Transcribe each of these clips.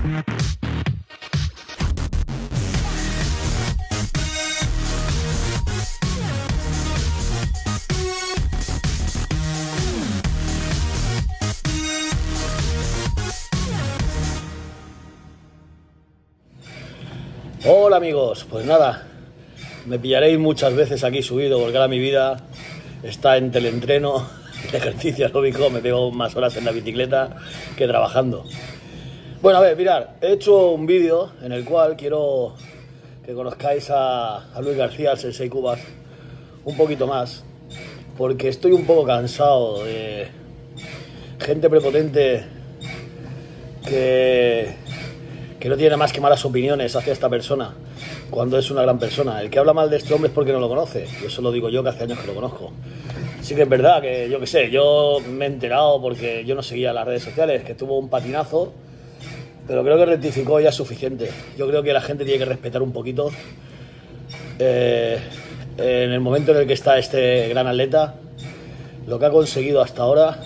Hola amigos, pues nada, me pillaréis muchas veces aquí subido porque ahora mi vida está entre el entreno, el ejercicio aeróbico, me pego más horas en la bicicleta que trabajando. Bueno, a ver, mirad, he hecho un vídeo en el cual quiero que conozcáis a Luis García, al Sensei Cubas, un poquito más, porque estoy un poco cansado de gente prepotente que no tiene más que malas opiniones hacia esta persona, cuando es una gran persona. El que habla mal de este hombre es porque no lo conoce, y eso lo digo yo, que hace años que lo conozco. Sí que es verdad que, yo qué sé, yo me he enterado porque yo no seguía las redes sociales, que tuvo un patinazo, pero creo que rectificó ya suficiente. Yo creo que la gente tiene que respetar un poquito en el momento en el que está este gran atleta, lo que ha conseguido hasta ahora,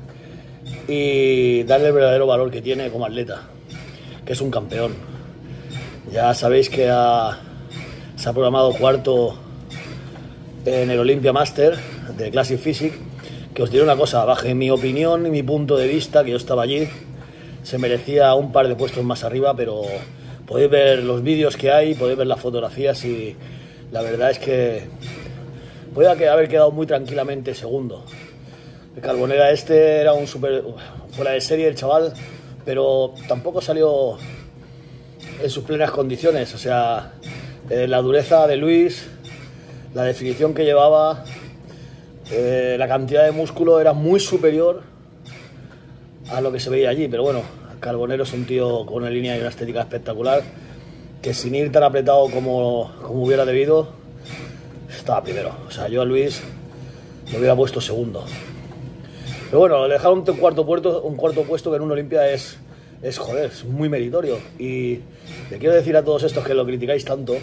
y darle el verdadero valor que tiene como atleta, que es un campeón. Ya sabéis que se ha programado cuarto en el Olympia Master de Classic Physique, que os diré una cosa, bajo mi opinión y mi punto de vista, que yo estaba allí, se merecía un par de puestos más arriba, pero podéis ver los vídeos que hay, podéis ver las fotografías y la verdad es que puede haber quedado muy tranquilamente segundo. El Carbonera este era un súper fuera de serie el chaval, pero tampoco salió en sus plenas condiciones. O sea, la dureza de Luis, la definición que llevaba, la cantidad de músculo era muy superior a lo que se veía allí. Pero bueno, Carbonero es un tío con una línea y una estética espectacular, que sin ir tan apretado como hubiera debido, estaba primero. O sea, yo a Luis lo hubiera puesto segundo. Pero bueno, dejar un cuarto puesto que en un Olympia es joder, es muy meritorio. Y le quiero decir a todos estos que lo criticáis tanto,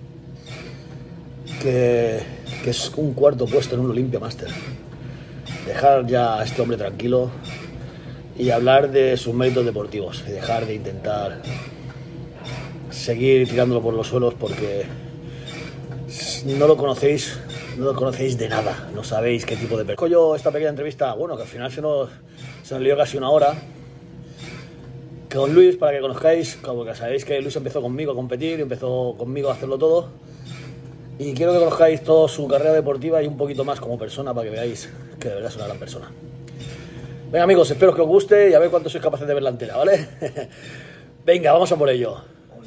que es un cuarto puesto en un Olympia Master. Dejar ya a este hombre tranquilo y hablar de sus méritos deportivos y dejar de intentar seguir tirándolo por los suelos, porque no lo conocéis de nada, no sabéis qué tipo de persona. Yo esta pequeña entrevista, bueno, que al final se nos lió casi una hora con Luis, para que conozcáis, como que sabéis que Luis empezó conmigo a competir, empezó conmigo a hacerlo todo, y quiero que conozcáis toda su carrera deportiva y un poquito más como persona, para que veáis que de verdad es una gran persona. Venga amigos, espero que os guste y a ver cuánto sois capaces de ver la entera, ¿vale? Venga, vamos a por ello.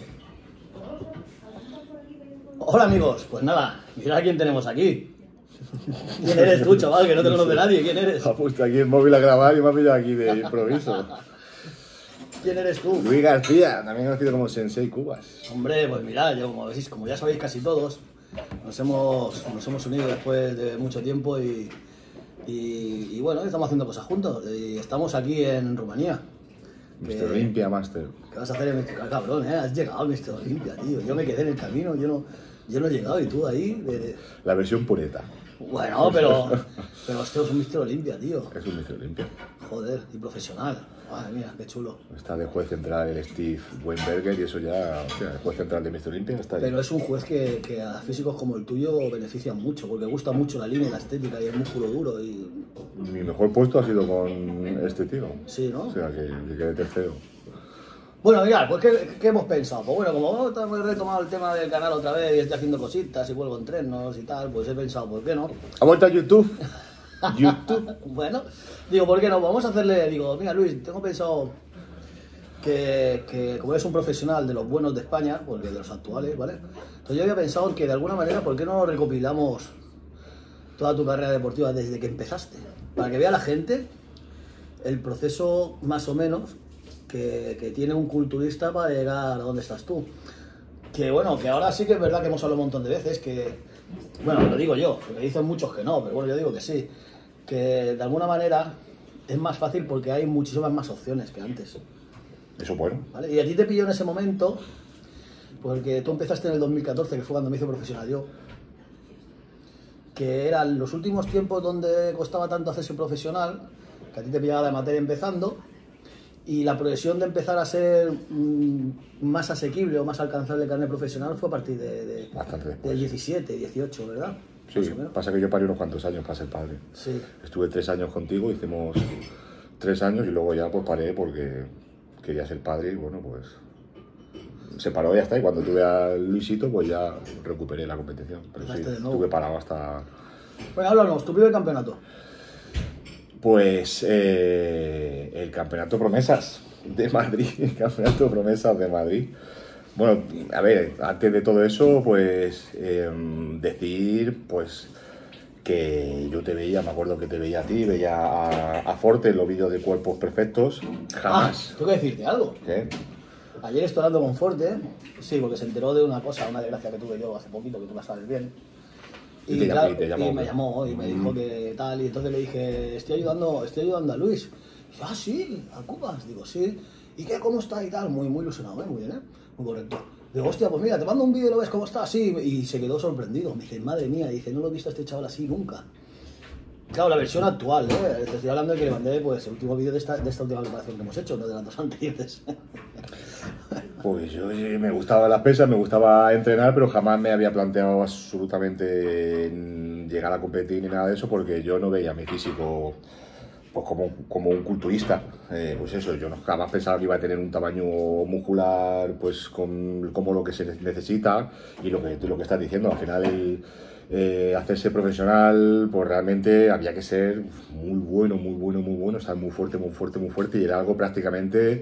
Hola amigos, pues nada, mirad quién tenemos aquí. ¿Quién eres tú, chaval? Que no te conoce nadie, ¿quién eres? Ha puesto aquí el móvil a grabar y me ha pillado aquí de improviso. ¿Quién eres tú? Luis García, también conocido como Sensei Cubas. Hombre, pues mirad, yo como ya sabéis casi todos, nos hemos unido después de mucho tiempo y bueno, estamos haciendo cosas juntos y estamos aquí en Rumanía. Mr. Olympia Master. ¿Qué vas a hacer en Mr. Cabrón, has llegado al Mr. Olympia, tío. Yo me quedé en el camino, yo no he llegado y tú ahí... La versión pureta. Bueno, pero esto es un Mr. Olympia, tío. Es un Mr. Olympia. Joder, y profesional. Madre mía, qué chulo. Está de juez central el Steve Weinberger y eso ya... O sea, el juez central de Mr. Olympia está ahí. Pero es un juez que a físicos como el tuyo benefician mucho, porque gusta mucho la línea, la estética y el músculo duro y... Mi mejor puesto ha sido con este tío. Sí, ¿no? O sea, que quedé tercero. Bueno, mirad, pues ¿qué hemos pensado? Pues bueno, como hemos retomado el tema del canal otra vez y estoy haciendo cositas y vuelvo a entrenos y tal, pues he pensado, ¿por qué no? ¿Ha vuelto a YouTube? YouTube. Bueno, digo, ¿por qué no? Vamos a hacerle, digo, mira Luis, tengo pensado que como eres un profesional de los buenos de España, porque de los actuales, ¿vale? Entonces yo había pensado que de alguna manera, ¿por qué no recopilamos toda tu carrera deportiva desde que empezaste? Para que vea la gente el proceso más o menos que tiene un culturista para llegar a donde estás tú. Que bueno, que ahora sí que es verdad que hemos hablado un montón de veces, que, bueno, lo digo yo, porque dicen muchos que no, pero bueno, yo digo que sí, que de alguna manera es más fácil porque hay muchísimas más opciones que antes. Eso bueno. ¿Vale? Y a ti te pilló en ese momento, porque tú empezaste en el 2014, que fue cuando me hice profesional yo, que eran los últimos tiempos donde costaba tanto hacerse profesional, que a ti te pillaba de amateur empezando, Y la progresión de empezar a ser más asequible o más alcanzable el carnet profesional fue a partir Bastante de después. 17, 18, ¿verdad? Sí, pasa que yo paré unos cuantos años para ser padre. Sí. Estuve 3 años contigo, hicimos 3 años y luego ya pues paré porque quería ser padre y bueno, pues se paró y ya está. Y cuando tuve a Luisito, pues ya recuperé la competición. Pero sí, estuve parado hasta... Bueno, háblanos, tu primer campeonato. Pues el Campeonato Promesas de Madrid, el Campeonato Promesas de Madrid. Bueno, a ver, antes de todo eso, pues decir pues que yo te veía, me acuerdo que te veía a ti, veía a Forte en los vídeos de Cuerpos Perfectos, jamás. Tengo que decirte algo. ¿Qué? Ayer estoy hablando con Forte, sí, porque se enteró de una cosa, una desgracia que tuve yo hace poquito, que tú la sabes bien. Y, claro, y me llamó y me dijo que tal, y entonces le dije, estoy ayudando a Luis. Y dice, sí, a Cubas. Digo, sí. ¿Y qué? ¿Cómo está? Y tal, muy ilusionado, muy bien, muy correcto. Digo, hostia, pues mira, te mando un vídeo y lo ves cómo está, sí. Y se quedó sorprendido. Me dice, madre mía, dice, no lo he visto a este chaval así nunca. Claro, la versión actual, ¿eh? Te estoy hablando de que le mandé pues, el último vídeo de esta última preparación que hemos hecho, no de las dos anteriores. Pues yo me gustaba las pesas, me gustaba entrenar, pero jamás me había planteado absolutamente llegar a competir ni nada de eso, porque yo no veía mi físico pues como un culturista. Pues eso, yo jamás pensaba que iba a tener un tamaño muscular pues como lo que se necesita y lo que estás diciendo. Al final hacerse profesional, pues realmente había que ser muy bueno, estar muy fuerte y era algo prácticamente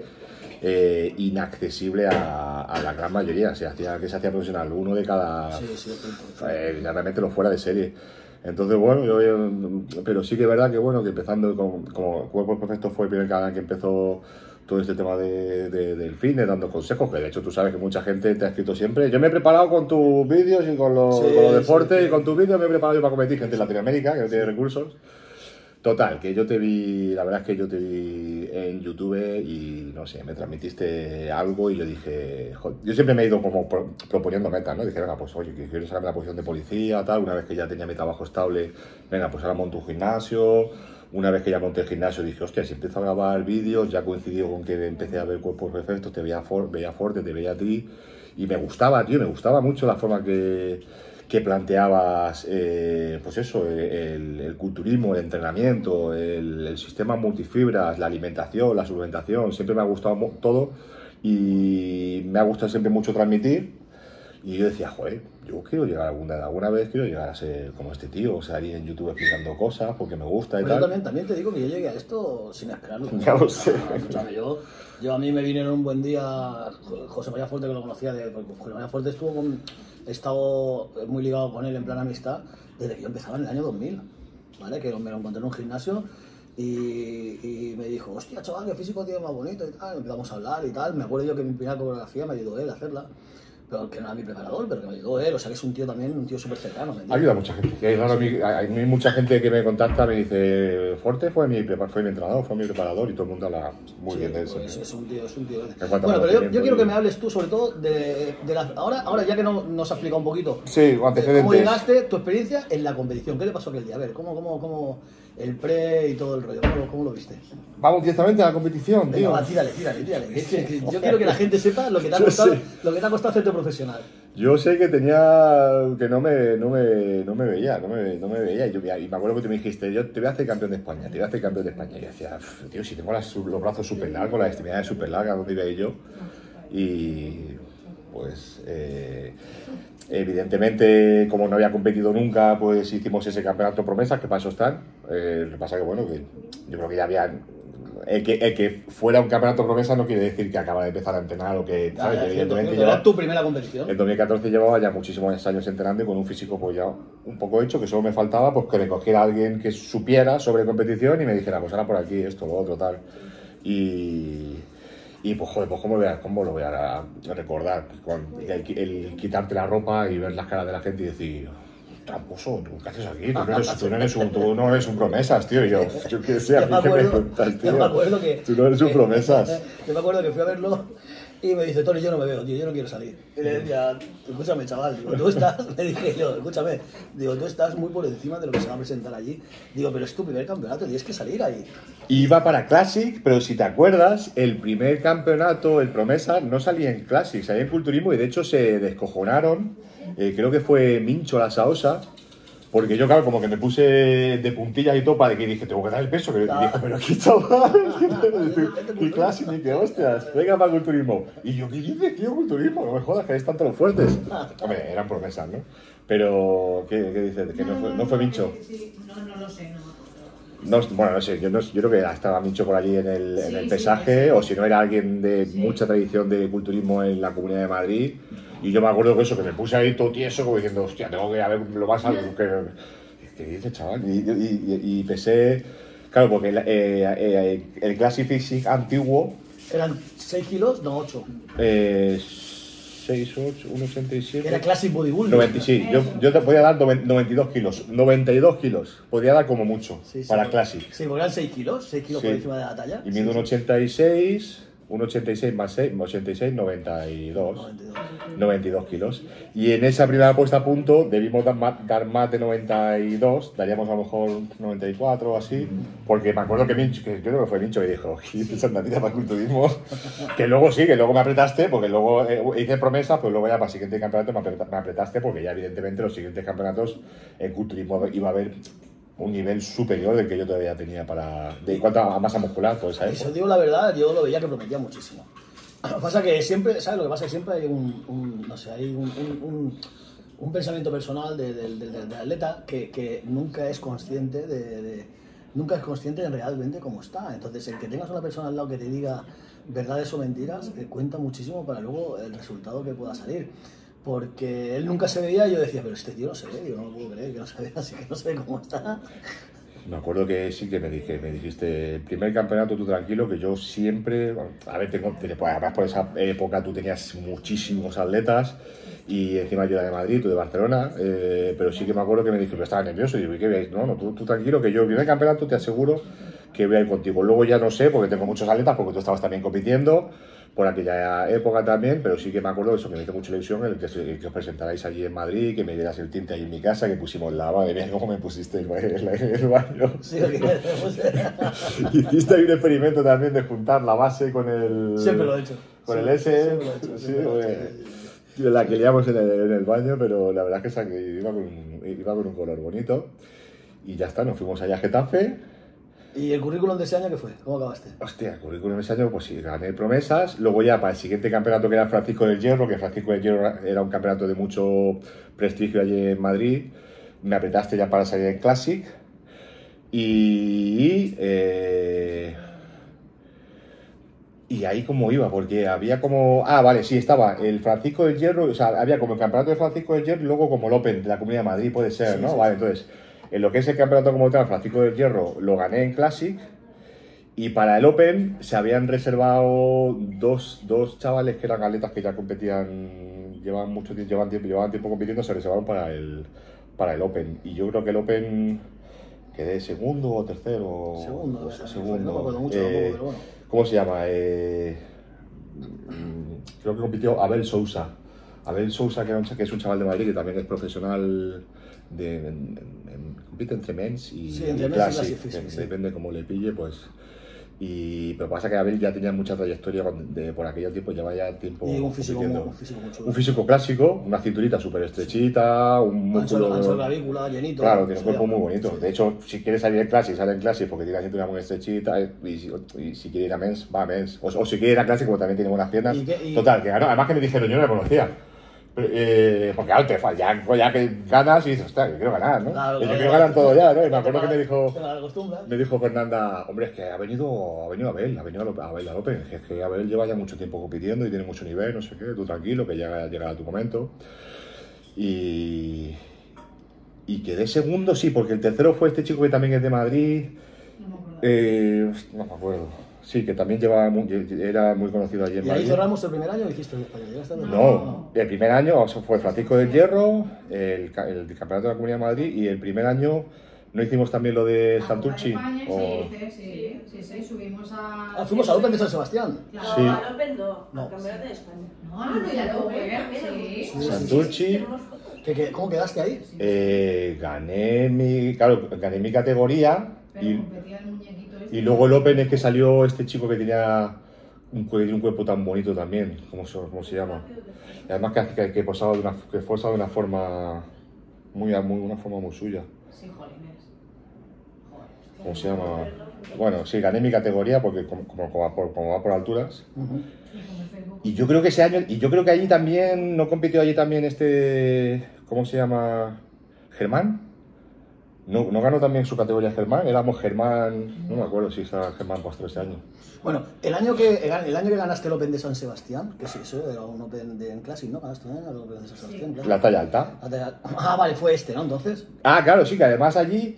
inaccesible a la gran mayoría. Se hacía profesional, uno de cada, realmente lo fuera de serie. Entonces, bueno, pero sí que es verdad que bueno, que empezando como Cuerpos Perfectos fue el primer canal que empezó todo este tema del fitness, dando consejos, que de hecho tú sabes que mucha gente te ha escrito siempre. Yo me he preparado con tus vídeos y con los deportes y con tus vídeos me he preparado yo para competir, gente de Latinoamérica que no tiene recursos. Total, que yo te vi, la verdad es que yo te vi en YouTube y no sé, me transmitiste algo y yo dije, joder, yo siempre me he ido como proponiendo metas, ¿no? Dije, venga, pues oye, que quiero sacarme la posición de policía, tal, una vez que ya tenía mi trabajo estable, venga, pues ahora monto un gimnasio. Una vez que ya monté el gimnasio dije, hostia, si empiezo a grabar vídeos, ya coincidió con que empecé a ver Cuerpos Perfectos, te veía Forte, te veía a ti y me gustaba, tío, me gustaba mucho la forma que planteabas, pues eso, el culturismo, el entrenamiento, el sistema multifibras, la alimentación, la suplementación, siempre me ha gustado todo y me ha gustado siempre mucho transmitir. Y yo decía, joder, yo quiero llegar alguna vez quiero llegar a ser como este tío, o sea, ir en YouTube explicando cosas porque me gusta y pues tal. Yo también te digo que yo llegué a esto sin esperarlo. Ya lo sé. Yo a mí me vinieron un buen día José María Fuerte, que lo conocía, José María Fuerte he estado muy ligado con él en plan amistad desde que yo empezaba en el año 2000, ¿vale? Que me lo encontré en un gimnasio y me dijo, hostia, chaval, qué físico tiene más bonito y tal, empezamos a hablar y tal. Me acuerdo yo que mi primera coreografía me ayudó él a hacerla. Pero que no era mi preparador, pero que me ayudó él, o sea que es un tío también, un tío súper cercano. Ayuda a mucha gente. Hay mucha gente que me contacta, me dice, Forte fue mi entrenador, fue mi preparador y todo el mundo habla muy bien de eso. Pues es un tío. Bueno, pero yo quiero que me hables tú sobre todo de las... Ahora ya que nos ha explicado un poquito. Sí, antecedentes. ¿Cómo llegaste, tu experiencia en la competición? ¿Qué te pasó aquel día? A ver, ¿cómo el pre y todo el rollo? ¿Cómo lo viste? Vamos directamente a la competición, tío. Venga, tírale. Yo quiero que la gente sepa lo que te ha costado hacerte profesional. Yo sé que no me veía. Y me acuerdo que tú me dijiste, yo te voy a hacer campeón de España, Y yo decía, tío, si tengo los brazos súper largos, las extremidades súper largas, ¿dónde iba yo? Y pues evidentemente, como no había competido nunca, pues hicimos ese campeonato promesas, que para eso están. Lo que pasa que bueno, que yo creo que ya habían... El que fuera un campeonato promesa no quiere decir que acaba de empezar a entrenar o que, ¿sabes? Evidentemente era tu primera competición. En 2014 llevaba ya muchísimos años entrenando y con un físico pues ya un poco hecho, que solo me faltaba pues que me cogiera alguien que supiera sobre competición y me dijera, pues ahora por aquí, esto, lo otro, tal. Y pues joder, pues ¿cómo lo voy a recordar? El quitarte la ropa y ver las caras de la gente y decir, tramposo, ¿qué haces aquí? Tú no eres un promesas, tío. Y yo qué sé, a mí que me cuentas, tío. Yo me acuerdo que... Tú no eres un promesas. Yo me acuerdo que fui a verlo y me dice, Tony, yo no me veo, tío, yo no quiero salir. Y le decía, escúchame, chaval, digo, tú estás, le dije yo, escúchame, digo, tú estás muy por encima de lo que se va a presentar allí. Digo, pero es tu primer campeonato, tienes que salir ahí. Iba para Classic, pero si te acuerdas, el primer campeonato, el Promesa, no salía en Classic, salía en Culturismo y de hecho se descojonaron, creo que fue Mincho la Saosa, porque yo, claro, como que me puse de puntillas y topa de que dije, tengo que dar el peso, que dije, pero qué chaval, qué Classic, ni qué hostias, venga para Culturismo. Y yo, ¿qué dices, tío, Culturismo? No me jodas, que eres tanto los fuertes. Hombre, eran promesas, ¿no? Pero, ¿qué dices? ¿Que no fue Mincho? No lo sé, No, bueno, no sé, yo creo que estaba Mincho por allí en el pesaje, o si no era alguien de mucha tradición de culturismo en la Comunidad de Madrid. Y yo me acuerdo que eso, que me puse ahí todo tieso, como diciendo, hostia, tengo que ver lo más alto. ¿Qué dices, chaval? Y pesé, claro, porque el Classic Physique antiguo... ¿Eran 6 kilos? No, 8. 6, 8, 1,87. Era Classic Bodybuilding. 90, sí, yo te podía dar 92 kilos. 92 kilos. Podía dar como mucho para Classic. Sí, porque eran 6 kilos Sí. por encima de la talla. Y mido 1,86. 1,86 más 6, 86, 92 kilos. Y en esa primera puesta a punto debimos dar más de 92, daríamos a lo mejor 94 o así, porque me acuerdo que Mincho, que yo creo que fue Mincho que dijo, esa andadita para el culturismo, que luego me apretaste, porque luego hice promesa, pues luego ya para el siguiente campeonato me apretaste, porque ya evidentemente los siguientes campeonatos en culturismo iba a haber un nivel superior del que yo todavía tenía en cuanto a masa muscular, toda esa época. Eso digo la verdad, yo lo veía que prometía muchísimo. Lo que pasa que siempre, ¿sabes? Lo que pasa es que siempre hay un pensamiento personal del atleta que nunca es consciente nunca es consciente de realmente cómo está. Entonces, el que tengas una persona al lado que te diga verdades o mentiras cuenta muchísimo para luego el resultado que pueda salir. Porque él nunca se veía y yo decía, pero este tío no se ve, digo, no lo puedo creer que no se ve, así que no sé cómo está. Me acuerdo que sí que me dijiste, el primer campeonato tú tranquilo, que yo siempre, a ver, además por esa época tú tenías muchísimos atletas y encima yo era de Madrid, tú de Barcelona, pero sí que me acuerdo que me dijiste, estaba nervioso y digo, ¿y qué veis? No, tú tranquilo, que yo el primer campeonato te aseguro que voy a ir contigo. Luego ya no sé, porque tengo muchos atletas, porque tú estabas también compitiendo por aquella época también, pero sí que me acuerdo de eso, que me hizo mucha ilusión el que os presentarais allí en Madrid, que me dieras el tinte ahí en mi casa, que pusimos la madre mía, cómo me pusiste el baño. Sí, hiciste ahí un experimento también de juntar la base con el... Siempre lo he hecho. Con el S, la que liamos en el baño, pero la verdad es que iba con un color bonito. Y ya está, nos fuimos allá a Getafe. ¿Y el currículum de ese año qué fue? ¿Cómo acabaste? Hostia, el currículum de ese año, pues sí, gané promesas. Luego ya para el siguiente campeonato, que era Francisco del Hierro, que Francisco del Hierro era un campeonato de mucho prestigio allí en Madrid, me apretaste ya para salir en Classic. Y ahí como iba, porque había como... Ah, vale, sí, estaba el Francisco del Hierro, o sea, había como el campeonato de Francisco del Hierro y luego como el Open de la Comunidad de Madrid, puede ser, sí, ¿no? Sí, vale, entonces... En lo que es el campeonato como tal, Francisco del Hierro, lo gané en Classic. Y para el Open se habían reservado dos chavales que eran atletas que ya competían, llevaban tiempo compitiendo, se reservaron para el Open. Y yo creo que el Open quedé segundo o tercero. Segundo. No me acuerdo mucho tampoco, pero bueno. ¿Cómo se llama? Creo que compitió Abel Sousa. Abel Sousa, que es un chaval de Madrid que también es profesional compite entre mens y Classic, depende cómo le pille, pues. Pero pasa que Abel ya tenía mucha trayectoria por aquel tiempo, lleva ya tiempo. Y un físico clásico, una cinturita súper estrechita, un músculo. Ancho clavícula, llenito. Claro, tiene un cuerpo muy bonito. De hecho, si quieres salir en Classic, sale en Classic porque tiene la cintura muy estrechita. Y si quiere ir a mens, va a mens. O si quiere ir a Classic, como también tiene buenas piernas. Total, que además que me dijeron, yo no me conocía. Porque claro, ya que ganas y dices, hostia, yo quiero ganar, ¿no? Claro, yo quiero ganar todo ya, ¿no? Y me acuerdo que me dijo Fernanda, hombre, es que ha venido Abel al Open, es que Abel lleva ya mucho tiempo compitiendo y tiene mucho nivel, no sé qué, tú tranquilo, que llegará tu momento. Y quedé segundo, sí, porque el tercero fue este chico que también es de Madrid. No me acuerdo. Sí, que también era muy conocido allí en Madrid. ¿Y ahí cerramos el primer año o hiciste el español? No, el primer año fue Francisco del Hierro, el campeonato de la Comunidad de Madrid, y el primer año ¿no hicimos también lo de Santurchi? Sí, subimos a... Ah, fuimos al Open de San Sebastián. Claro. Sí. Al Open no, al Campeonato de España. No, ya lo sí. Santurchi. ¿Cómo quedaste ahí? Gané mi categoría. Pero competía el muñequito este. Y luego el Open es que salió este chico que tenía un cuerpo tan bonito también. ¿Cómo se llama? Y además que posaba de una forma una forma muy suya. Sí, jolines. ¿Cómo se llama? Bueno, sí, gané mi categoría porque como va por alturas. Y yo creo que ese año, y yo creo que allí también, ¿no compitió allí también ¿cómo se llama? ¿Germán? ¿No ganó también su categoría Germán? Éramos Germán, no me acuerdo si estaba Germán postre ese año. Bueno, el año que ganaste el Open de San Sebastián, que sí, eso era un Open en Classic, ¿no? Ganaste el Open de San Sebastián, claro. La talla alta. Ah, vale, fue ¿no? Entonces. Ah, claro, sí, que además allí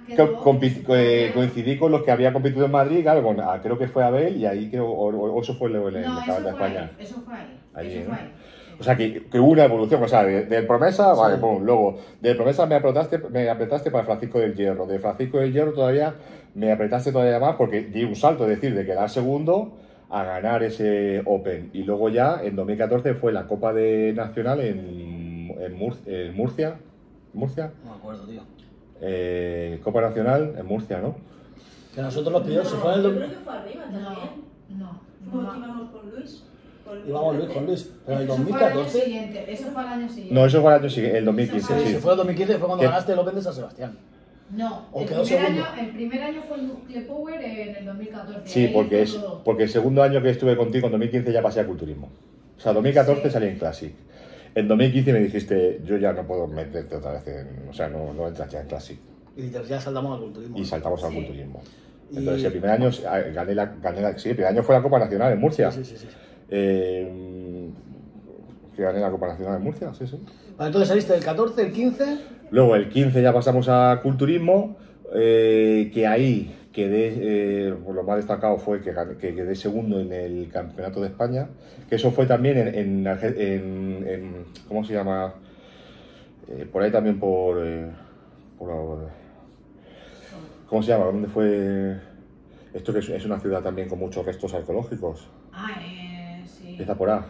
coincidí con los que había competido en Madrid, claro, creo que fue Abel, y ahí creo, o eso fue el Campeonato de España. Eso fue ahí. Allí, ¿no? O sea, que hubo una evolución, o sea, del Promesa, sí. Vale, pum, luego, del Promesa me apretaste para Francisco del Hierro, de Francisco del Hierro todavía me apretaste todavía más porque di un salto, es decir, de quedar segundo a ganar ese Open, y luego ya, en 2014 fue la Copa de Nacional en Murcia. ¿Murcia? No me acuerdo, tío. Copa Nacional en Murcia, ¿no? Que nosotros los primeros se fueron Creo que fue arriba también. No. Íbamos con Luis. Íbamos con Luis, pero en el Eso 2014... Eso fue el año siguiente. No, eso fue el año siguiente, el 2015, Sí, sí. fue el 2015, fue cuando ganaste el Open de San Sebastián. No, ¿O quedó segundo? el primer año fue el Nucle Power en el 2014. Sí, porque el segundo año que estuve contigo, en 2015, ya pasé a culturismo. O sea, 2014 salí en Classic. En 2015 me dijiste, yo ya no puedo meterte otra vez o sea, no entras ya en Classic. Y ya saltamos al culturismo. Y saltamos al culturismo. Entonces, el primer año sí, el primer año fue la Copa Nacional en Murcia. Sí. Que gané la Copa Nacional en Murcia, sí. Vale, entonces saliste el 14, el 15... Luego el 15 ya pasamos a culturismo, que ahí quedé, lo más destacado fue que quedé segundo en el Campeonato de España, que eso fue también en ¿cómo se llama? Por ahí también por ¿cómo se llama? ¿Dónde fue? Esto que es una ciudad también con muchos restos arqueológicos. Sí. Empieza por A.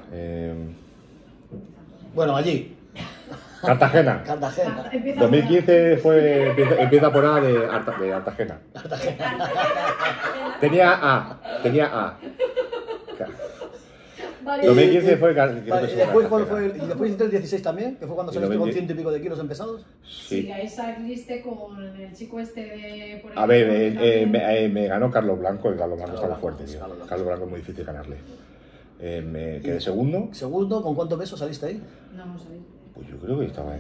Bueno, allí. Cartagena. 2015 empieza por A de Cartagena. Tenía A. Vale. 2015 fue... Vale, ¿y después hiciste el 16 también? Que fue cuando saliste con 100 y pico de kilos empezados. Sí, ahí saliste con el chico este de... Por A ver, me ganó Carlos Blanco, y Carlos Blanco está muy fuerte, tío. Carlos Blanco es muy difícil ganarle. Me quedé segundo. ¿Segundo? ¿Con cuánto peso saliste ahí? No sabía. Pues yo creo que estaba en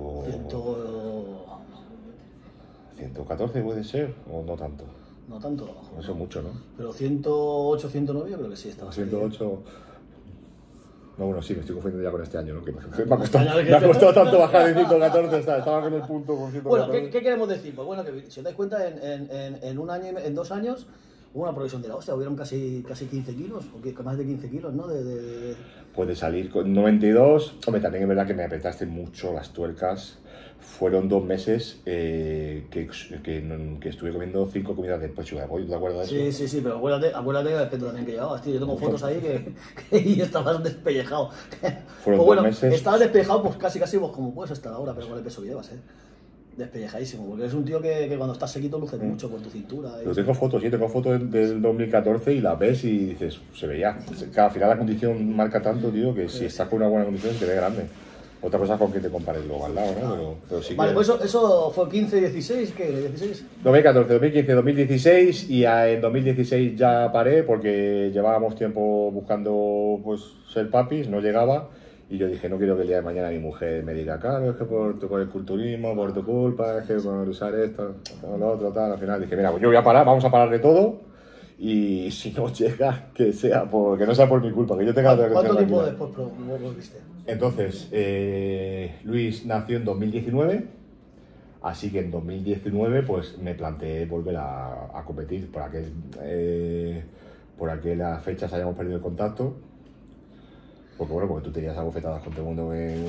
114 puede ser, o no tanto. No tanto, a lo mejor. Eso es mucho, ¿no? Pero 108, 109 yo creo que sí estaba. 108... No, bueno, sí, me estoy confundiendo ya con este año, ¿no? Que me ha costado tanto bajar de 114, estaba con el punto con 114. Bueno, ¿qué queremos decir? Pues bueno, que si os dais cuenta, en un año, en 2 años, hubo una progresión de la hostia, hubieron casi 15 kilos, o más de 15 kilos, ¿no? Puede salir con 92. Hombre, también es verdad que me apretaste mucho las tuercas. Fueron 2 meses que estuve comiendo 5 comidas de pechuga de pollo, ¿te acuerdas de eso? Sí, pero acuérdate del peto también que llevabas, tío. Yo tengo fotos ahí que estabas despellejado. Fueron pues 2 meses. Estabas despellejado pues casi pues, como puedes hasta ahora, pero con el peso que llevas, despellejadísimo, porque es un tío que cuando estás sequito luce mucho por tu cintura. Pero tengo fotos del 2014 y las ves y dices, se veía. Al final la condición marca tanto, tío, que si estás con una buena condición te ve grande. Otra cosa es con que te compares luego al lado, ¿no? Pero sí. Vale, pues eso fue 15, 16, ¿qué? ¿16? 2014, 2015, 2016 y en 2016 ya paré porque llevábamos tiempo buscando pues ser papis, no llegaba y yo dije, no quiero que el día de mañana mi mujer me diga, claro, es que por el culturismo, por tu culpa, es que por usar esto, lo otro, tal. Al final dije, mira, pues yo voy a parar, vamos a parar de todo. Y si no llega, que no sea por mi culpa, que yo tenga... ¿Cuánto tiempo después volviste? Entonces, Luis nació en 2019, así que en 2019 pues me planteé volver a competir, para que por aquellas fechas hayamos perdido el contacto. Porque bueno, porque tú tenías abofetadas con todo el mundo que...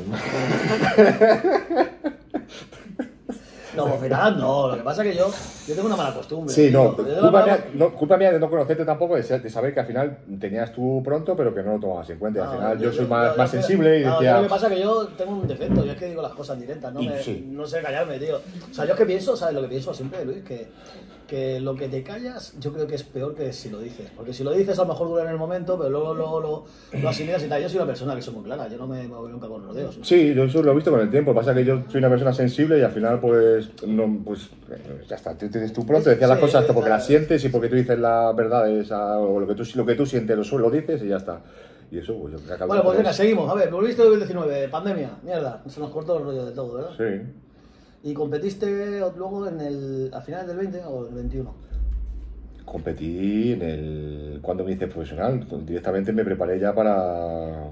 No, bofetadas no, lo que pasa es que yo tengo una mala costumbre. Sí, tío. culpa mía de no conocerte tampoco, de saber que al final tenías tú pronto, pero que no lo tomabas en cuenta. Y al final yo soy más sensible y decía... Lo que pasa es que yo tengo un defecto, yo es que digo las cosas directas, no sé callarme, tío. O sea, yo es que pienso, ¿sabes lo que pienso siempre, Luis? Que lo que te callas yo creo que es peor que si lo dices. Porque si lo dices a lo mejor dura en el momento, pero luego lo asimilas y tal. Yo soy una persona que soy muy clara, yo no me voy nunca con rodeos. Sí, yo eso lo he visto con el tiempo. Pasa que yo soy una persona sensible y al final pues ya está, tú tienes tú pronto, decías las cosas porque las sientes y porque tú dices la verdad o lo que tú sientes lo dices y ya está. Y eso, pues yo creo. Bueno, pues venga, seguimos. A ver, volviste en 2019, pandemia, mierda, se nos cortó el rollo de todo, ¿verdad? Sí. ¿Y competiste luego a finales del 20 o del 21? Competí cuando me hice profesional, directamente me preparé ya para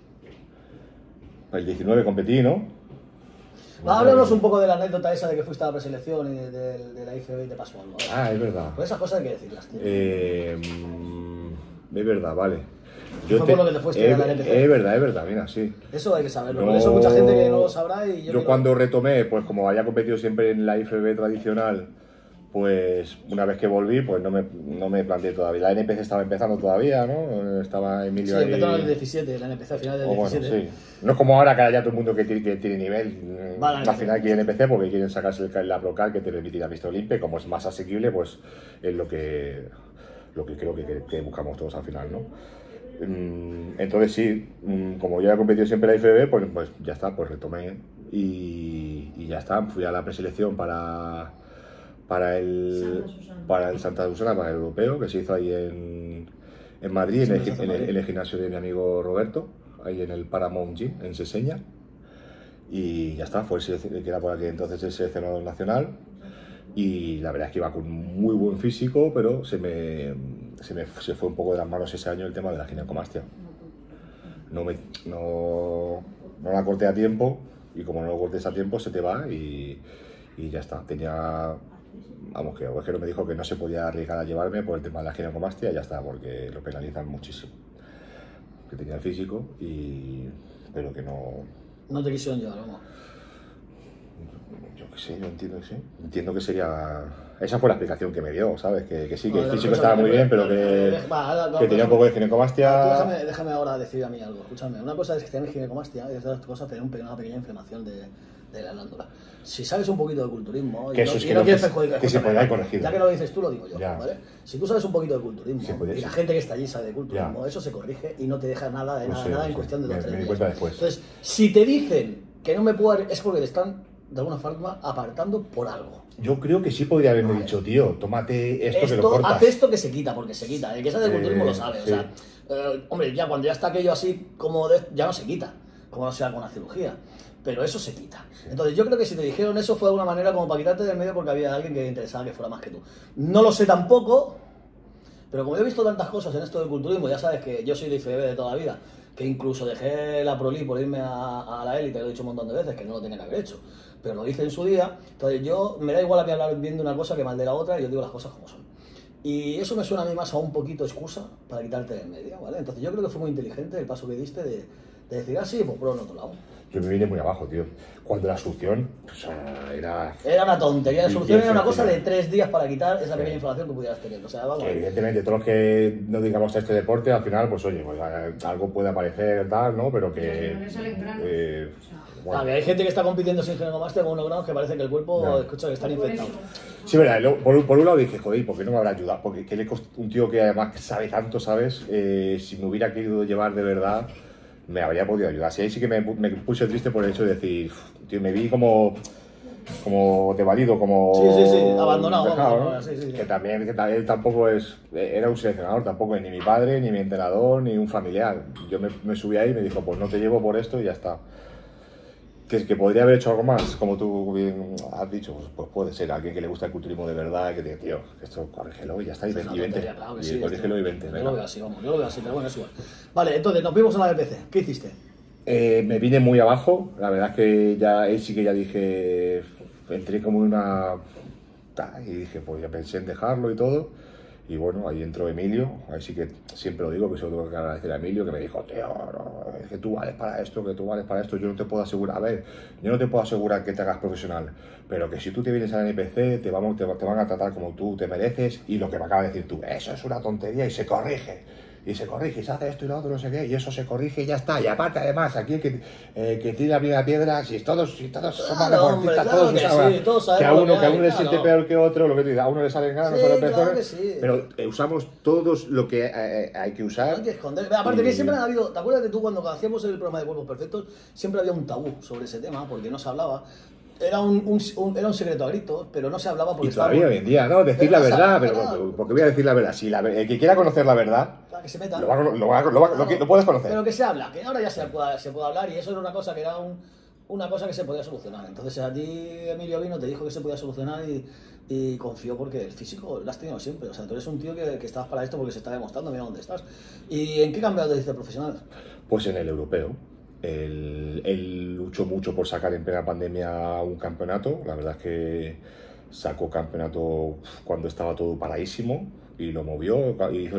el 19 competí, ¿no? Háblanos un poco de la anécdota esa de que fuiste a la preselección y de la IFB y te pasó algo. Ah, es verdad. Pues esas cosas hay que decirlas, tío. Es verdad, vale. Fue por lo que te fuiste a la NPC. Es verdad, mira, sí. Eso hay que saberlo, por eso mucha gente que no lo sabrá y yo cuando retomé, pues como había competido siempre en la IFB tradicional, pues una vez que volví, pues no me planteé todavía. La NPC estaba empezando todavía, ¿no? Estaba Emilio ahí. Sí, empezó en el 17, la NPC al final del 17. Bueno, sí. No es como ahora que ya todo el mundo que tiene nivel, Vale, al final quiere NPC porque quieren sacarse la Procar que te permitirá Mr. Olympia, como es más asequible, pues es lo que creo que buscamos todos al final, ¿no? Entonces sí, como yo he competido siempre en la IFB, pues ya está, pues retomé y ya está, fui a la preselección para el Santa Susana, para el europeo, que se hizo ahí en Madrid, en el gimnasio de mi amigo Roberto, ahí en el Paramount Gym, en Seseña, y ya está, que era por aquí entonces el seleccionador nacional, y la verdad es que iba con muy buen físico, pero se fue un poco de las manos ese año el tema de la ginecomastia. No la corté a tiempo, y como no lo cortes a tiempo se te va y ya está. Vamos, que Ovejero me dijo que no se podía arriesgar a llevarme por el tema de la ginecomastia y ya está, porque lo penalizan muchísimo. Que tenía el físico, pero que no... No te quisieron llevar, vamos. Yo qué sé, yo entiendo que sí. Entiendo que sería... Esa fue la explicación que me dio, ¿sabes? Que sí, que el físico estaba muy bien, pero que tenía un poco de ginecomastia... Déjame ahora decir a mí algo, escúchame. Una cosa es que tener ginecomastia y otra cosa es tener una pequeña inflamación de la glándula. Si sabes un poquito de culturismo que no quieres perjudicar, que se puede corregir. Ya que lo dices tú, lo digo yo, ¿vale? Si tú sabes un poquito de culturismo y la gente que está allí sabe de culturismo, eso se corrige y no te deja nada en cuestión de 2 o 3 días. Entonces, si te dicen que no me puedo... es porque te están de alguna forma apartando por algo. Yo creo que sí podría haberme dicho, tío, tómate esto que lo cortas. Haz esto que se quita, porque se quita. El que sabe de culturismo lo sabe. Sí. O sea, hombre, ya cuando ya está aquello así como ya no se quita, como no sea con la cirugía. Pero eso se quita. Sí. Entonces yo creo que si te dijeron eso fue de alguna manera como para quitarte del medio porque había alguien que le interesaba que fuera más que tú. No lo sé tampoco, pero como yo he visto tantas cosas en esto del culturismo, ya sabes que yo soy de IFB de toda la vida, que incluso dejé la Pro League por irme a la élite, lo he dicho un montón de veces, que no lo tenía que haber hecho, pero lo hice en su día. Entonces yo me da igual a mí hablar bien de una cosa que mal de la otra, y yo digo las cosas como son. Y eso me suena a mí más a un poquito excusa para quitarte del medio, ¿vale? Entonces yo creo que fue muy inteligente el paso que diste de decir, sí, pues pruebo en otro lado. Yo me vine muy abajo, tío. Cuando la solución, era una tontería. La solución era una cosa de 3 días para quitar esa pequeña inflamación que pudieras tener. O sea, vamos. Evidentemente, todos los que no digamos a este deporte, al final, pues oye, pues algo puede aparecer tal, ¿no? Pero que... Bueno. Hay gente que está compitiendo sin ginecomastia con 1 gramos que parece que el cuerpo escucha que están infectados. Sí, verdad. Por un lado dije, joder, ¿por qué no me habrá ayudado? Porque ¿qué le costó un tío que además sabe tanto, ¿sabes? Si me hubiera querido llevar de verdad, me habría podido ayudar. Sí, ahí sí que me puse triste por el hecho de decir, tío, me vi como devalido, como... Sí, abandonado. Dejado, ¿no? Sí. Que también tampoco era un seleccionador, tampoco es ni mi padre, ni mi entrenador, ni un familiar. Yo me subí ahí y me dijo, pues no te llevo por esto y ya está. Que podría haber hecho algo más, como tú bien has dicho, pues puede ser alguien que le gusta el culturismo de verdad, que diga, tío, esto corrígelo y ya está, y vente. Claro que sí, corrígelo y vente. Yo lo veo así, vamos, yo lo veo así, pero bueno, es igual. Vale, entonces nos vimos en la BPC, ¿qué hiciste? Me vine muy abajo, la verdad es que ahí sí que ya dije, entré como en una... y dije, pues ya pensé en dejarlo y todo, Y bueno, ahí entró Emilio, ahí sí que siempre lo digo, que se lo tengo que agradecer a Emilio, que me dijo, tío, no, es que tú vales para esto, que tú vales para esto, yo no te puedo asegurar, a ver, yo no te puedo asegurar que te hagas profesional, pero que si tú te vienes a la NPC, te van a tratar como tú te mereces, y lo que me acaba de decir tú, eso es una tontería y se corrige, y se hace esto y lo otro, no sé qué, y eso se corrige y ya está. Y aparte, además, aquí que tira la primera piedra, si todos somos deportistas, todos sabemos que a uno le siente peor que otro, lo que te digo, a uno le salen ganas, no salen mejores, pero usamos todos lo que hay que usar. Hay que esconder. Aparte, que siempre ha habido, ¿te acuerdas de tú cuando hacíamos el programa de Cuerpos Perfectos? Siempre había un tabú sobre ese tema, porque no se hablaba. Era un secreto a gritos, pero no se hablaba porque y todavía hoy en día, ¿no? Decir la verdad, pero porque voy a decir la verdad. Si el que quiera conocer la verdad, que se meta, lo puedes conocer. Pero que se habla, que ahora ya se puede hablar, y eso era una cosa que era una cosa que se podía solucionar. Entonces a ti Emilio vino, te dijo que se podía solucionar y confió, porque el físico lo has tenido siempre. O sea, tú eres un tío que estabas para esto porque se está demostrando, mira dónde estás. ¿Y en qué campeonato hiciste profesional? Pues en el europeo. Él luchó mucho por sacar en plena pandemia un campeonato. La verdad es que sacó campeonato cuando estaba todo paradísimo y lo movió. Hizo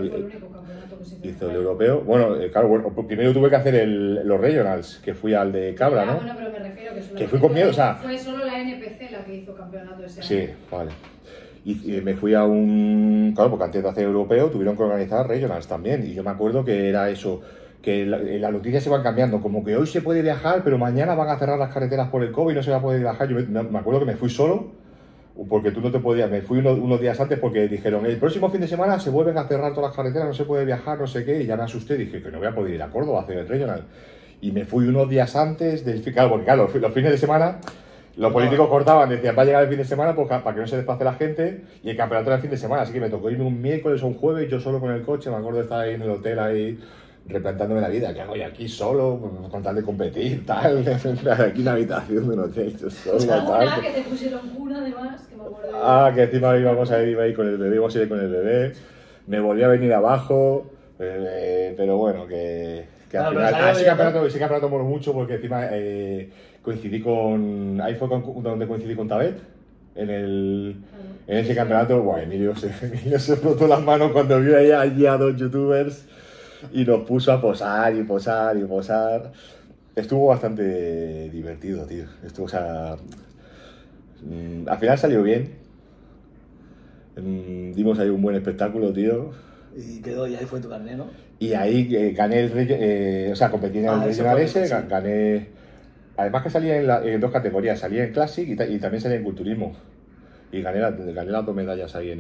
el europeo. Bueno, claro, primero tuve que hacer los regionals, que fui al de Cabra, ¿no? Bueno, pero me refiero que fui con miedo, o sea... Fue solo la NPC la que hizo campeonato ese año. Sí, vale. Y me fui a un... Claro, porque antes de hacer europeo tuvieron que organizar regionals también. Y yo me acuerdo que era eso... que las noticias se van cambiando, como que hoy se puede viajar, pero mañana van a cerrar las carreteras por el COVID y no se va a poder viajar. Yo me acuerdo que me fui solo, porque tú no te podías, me fui unos días antes porque dijeron, el próximo fin de semana se vuelven a cerrar todas las carreteras, no se puede viajar, no sé qué, y ya me asusté, dije que no voy a poder ir a Córdoba a hacer el regional. Y me fui unos días antes del... Claro, porque claro, los fines de semana... Los políticos cortaban, decían, va a llegar el fin de semana pues, para que no se desplace la gente, y el campeonato era el fin de semana, así que me tocó irme un miércoles o un jueves, yo solo con el coche, me acuerdo de estar ahí en el hotel ahí replantándome la vida, ¿qué hago yo aquí solo? Con tal de competir, tal, aquí en la habitación de un hotel, yo solo, tal. Que te pusieron cuna además, que me acuerdo. Que encima iba ahí con el bebé, íbamos a ir con el bebé, me volví a venir abajo, pero bueno, que al final, ese campeonato moló mucho porque encima coincidí con, ahí fue donde coincidí con Tabet, en ese campeonato. Buah, Emilio se frotó las manos cuando vio allí a dos youtubers y nos puso a posar y posar y posar. Estuvo bastante divertido, tío. Estuvo, o sea, al final salió bien. Dimos ahí un buen espectáculo, tío. Y quedó, y ahí fue tu carné, ¿no? Y ahí gané o sea, competí en el regional ese, sí. Gané. Además que salía en dos categorías, salía en Classic y también salía en Culturismo. Y gané las dos medallas ahí en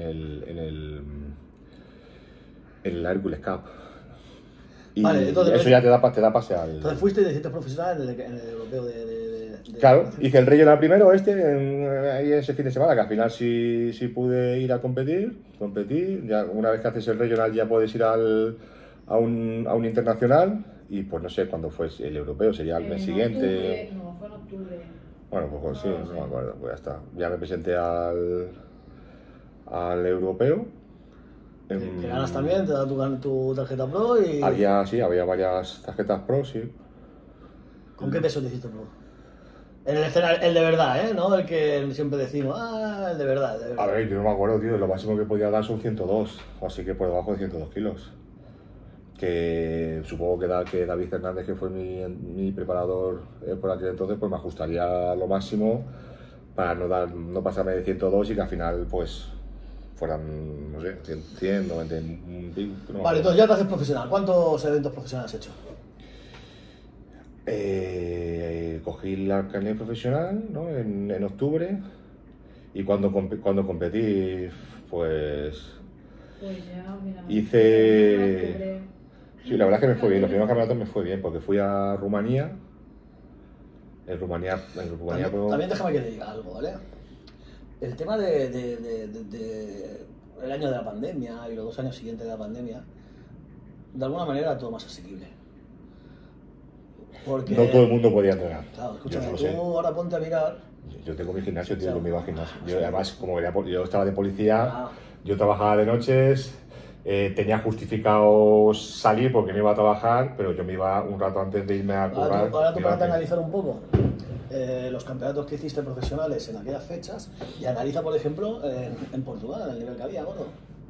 el Hercules Cup. Y vale, entonces, eso ya te da pase al... Entonces fuiste y hiciste profesional en el europeo de... Claro, hice el regional primero, ahí ese fin de semana, que al final sí pude ir a competir. Ya una vez que haces el regional ya puedes ir a un internacional. Y pues no sé cuándo fue el europeo, sería el mes siguiente. No, fue en octubre. Bueno, pues sí, no me acuerdo, pues ya está. Ya me presenté al europeo. ¿Que ganas también? ¿Te da tu tarjeta pro? Y... Había varias tarjetas pro, sí. ¿Con qué peso te hiciste pro? En el escenario, el de verdad, ¿eh? ¿No? El que siempre decimos, el de verdad, A ver, yo no me acuerdo, tío, lo máximo que podía dar son 102, así que por debajo de 102 kilos. Que supongo que David Hernández, que fue mi preparador por aquel entonces, pues me ajustaría lo máximo para no pasarme de 102 y que al final pues fueran, no sé, 100, 90, no. Vale, entonces ya te haces profesional. ¿Cuántos eventos profesionales has hecho? Cogí la carnet profesional, ¿no? en octubre, y cuando competí, pues ya, mira, hice... Sí, la verdad es que me fue bien, los primeros campeonatos me fue bien, porque fui a Rumanía. En Rumanía también déjame que te diga algo, ¿vale? El tema el año de la pandemia y los 2 años siguientes de la pandemia, de alguna manera era todo más asequible. Porque... No todo el mundo podía entrenar. Claro, escúchame, tú ahora ponte a mirar... Yo tengo mi gimnasio, tío, yo me iba al gimnasio. Yo, además, como yo estaba de policía, yo trabajaba de noches... tenía justificado salir porque no iba a trabajar, pero yo me iba un rato antes de irme a currar. Ahora tú para analizar un poco los campeonatos que hiciste profesionales en aquellas fechas y analiza, por ejemplo, en Portugal, el nivel que había, gordo.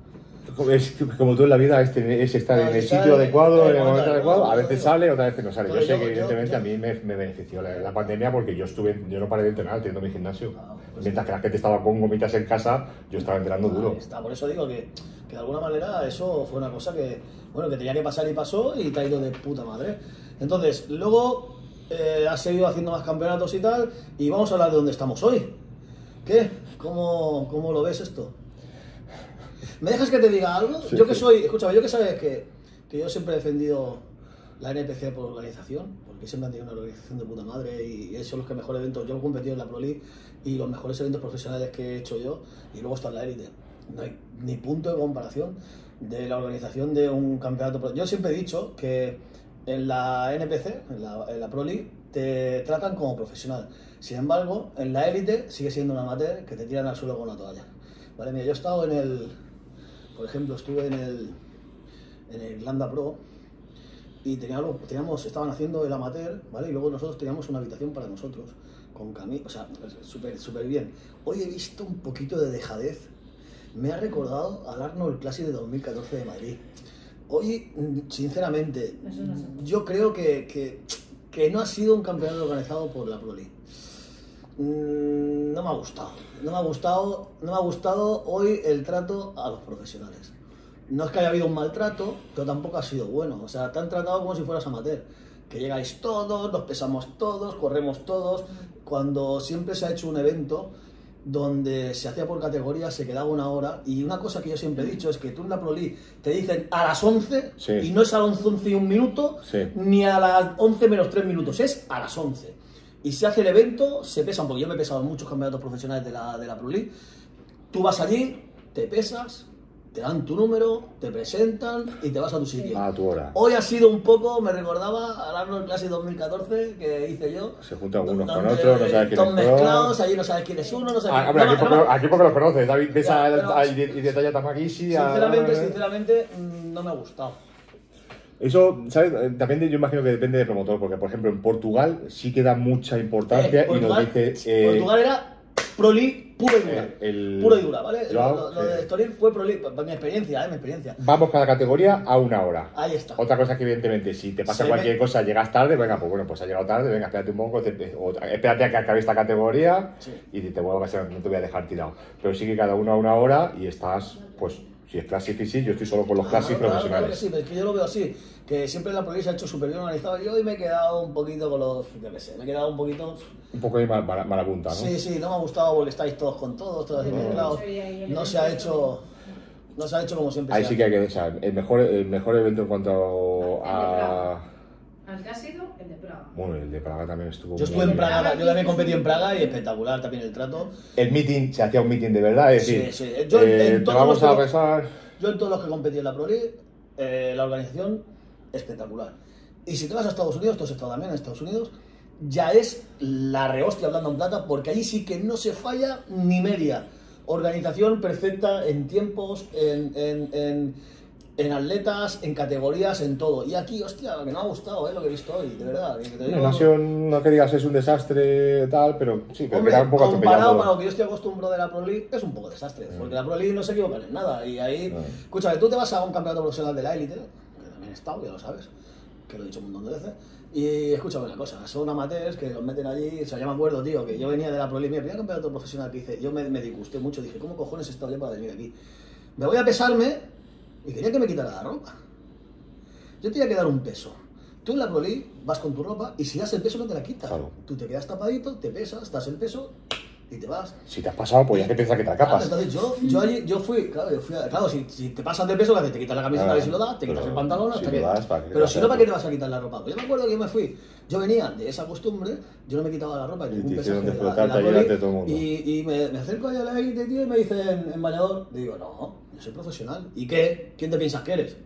Como tú en la vida es estar en el sitio adecuado, en el momento adecuado, a veces sale, otras veces no sale. Yo sé que evidentemente a mí me benefició la pandemia porque yo no paré de entrenar teniendo mi gimnasio. Mientras que la gente estaba con gomitas en casa, yo estaba entrenando duro. Por eso digo que de alguna manera eso fue una cosa que tenía que pasar y pasó y te ha ido de puta madre. Entonces, luego has seguido haciendo más campeonatos y tal, y vamos a hablar de dónde estamos hoy. ¿Qué? ¿Cómo lo ves esto? ¿Me dejas que te diga algo? Sí, yo que soy, escúchame, yo que sabes que yo siempre he defendido la NPC por organización, porque siempre han tenido una organización de puta madre y esos son los que mejores eventos. Yo he competido en la Pro League y los mejores eventos profesionales que he hecho yo, y luego está en la élite. No hay ni punto de comparación de la organización de un campeonato. Yo siempre he dicho que en la NPC, en la Pro League, te tratan como profesional. Sin embargo, en la élite sigue siendo un amateur que te tiran al suelo con una toalla. Vale, mira, yo he estado por ejemplo, estuve en el Lambda Pro y estaban haciendo el amateur, ¿vale? Y luego nosotros teníamos una habitación para nosotros, con camino, o sea, súper bien. Hoy he visto un poquito de dejadez. Me ha recordado al Arnold Classic de 2014 de Madrid. Hoy, sinceramente, yo creo que no ha sido un campeonato organizado por la Pro League. No me ha gustado hoy el trato a los profesionales. No es que haya habido un maltrato, pero tampoco ha sido bueno. O sea, te han tratado como si fueras amateur. Que llegáis todos, nos pesamos todos, corremos todos. Cuando siempre se ha hecho un evento donde se hacía por categorías, se quedaba una hora. Y una cosa que yo siempre he dicho es que tú en la Pro League te dicen a las 11, sí, y no es a las 11 y 1 minuto, sí, ni a las 11 menos 3 minutos, es a las 11. Y se hace el evento, se pesan, porque yo me he pesado en muchos campeonatos profesionales de la Pro League. Tú vas allí, te pesas, te dan tu número, te presentan y te vas a tu sitio. A tu hora. Hoy ha sido un poco, me recordaba al Arnold Classic 2014 que hice yo. Se juntan unos con otros, no sabes quién es. Todos mezclados, allí no sabes quién es uno, no sabes quién es otro. Aquí porque los conoces, David Besa y Detalla Tamakisi. Sinceramente, no me ha gustado. Eso, ¿sabes? También yo imagino que depende del promotor, porque por ejemplo en Portugal sí que da mucha importancia y nos dice... Portugal era Pro League puro y dura, puro y dura, ¿vale? Lo de Estoril fue Pro League, por mi experiencia, Vamos cada categoría a 1 hora. Ahí está. Otra cosa que evidentemente, si te pasa cualquier cosa, llegas tarde, venga, pues bueno, pues has llegado tarde, venga, espérate un poco, espérate a que acabe esta categoría, sí, y te vuelvas a, no te voy a dejar tirado. Pero sí que cada uno a 1 hora y estás, pues... Si es Classic y sí, yo estoy solo con los Classic profesionales. Claro que sí, pero es que yo lo veo así, que siempre la Pro League se ha hecho súper bien organizado. Yo hoy me he quedado un poquito con los, yo qué sé, me he quedado un poquito... Un poco de mala punta, ¿no? Sí, no me ha gustado porque estáis todos con todos así mezclados. No se ha hecho como siempre. Ahí sí que hay que, o sea, el mejor evento en cuanto a... ¿El que ha sido? El de Praga. Bueno, el de Praga también estuvo. Yo estuve en Praga, yo también competí en Praga y espectacular también el trato. El meeting, se hacía un meeting de verdad, es decir, sí. Yo en todos los que competí en la Pro League, la organización espectacular. Y si te vas a Estados Unidos, tú has estado también en Estados Unidos, ya es la rehostia hablando en plata, porque allí sí que no se falla ni media. Organización perfecta en tiempos, en atletas, en categorías, en todo. Y aquí, hostia, que me ha gustado lo que he visto hoy, de verdad. No que digas es un desastre tal, pero sí, que hombre, era un poco comparado para lo que yo estoy acostumbrado de la Pro League, es un poco desastre. Porque la Pro League no se equivocan en nada. Y ahí, escúchame, tú te vas a un campeonato profesional de la élite, que también he estado, ya lo sabes, que lo he dicho un montón de veces. Y escúchame una cosa, son amateurs que los meten allí. O sea, yo me acuerdo, tío, que yo venía de la Pro League, mi primer campeonato profesional que hice, yo me disgusté mucho, dije, ¿cómo cojones he estado yo para venir aquí? Me voy a pesarme. Y quería que me quitara la ropa. Yo tenía que dar un peso. Tú en la Pro League vas con tu ropa y si das el peso no te la quitas. Claro. Tú te quedas tapadito, te pesas, das el peso y te vas. Si te has pasado, pues ya que piensas que te acapas. Claro, entonces yo fui, claro, si te pasas de peso, te quitas la camiseta a ver si lo das, te quitas el pantalón hasta que... Pero si no, ¿para qué te vas a quitar la ropa? Pues yo me acuerdo que yo me fui, yo venía de esa costumbre, yo no me quitaba la ropa, ningún pesaje de la Pro League, y me acerco ahí a la élite, tío, y me dicen en bañador, digo, no, yo soy profesional. ¿Y qué? ¿Quién te piensas que eres?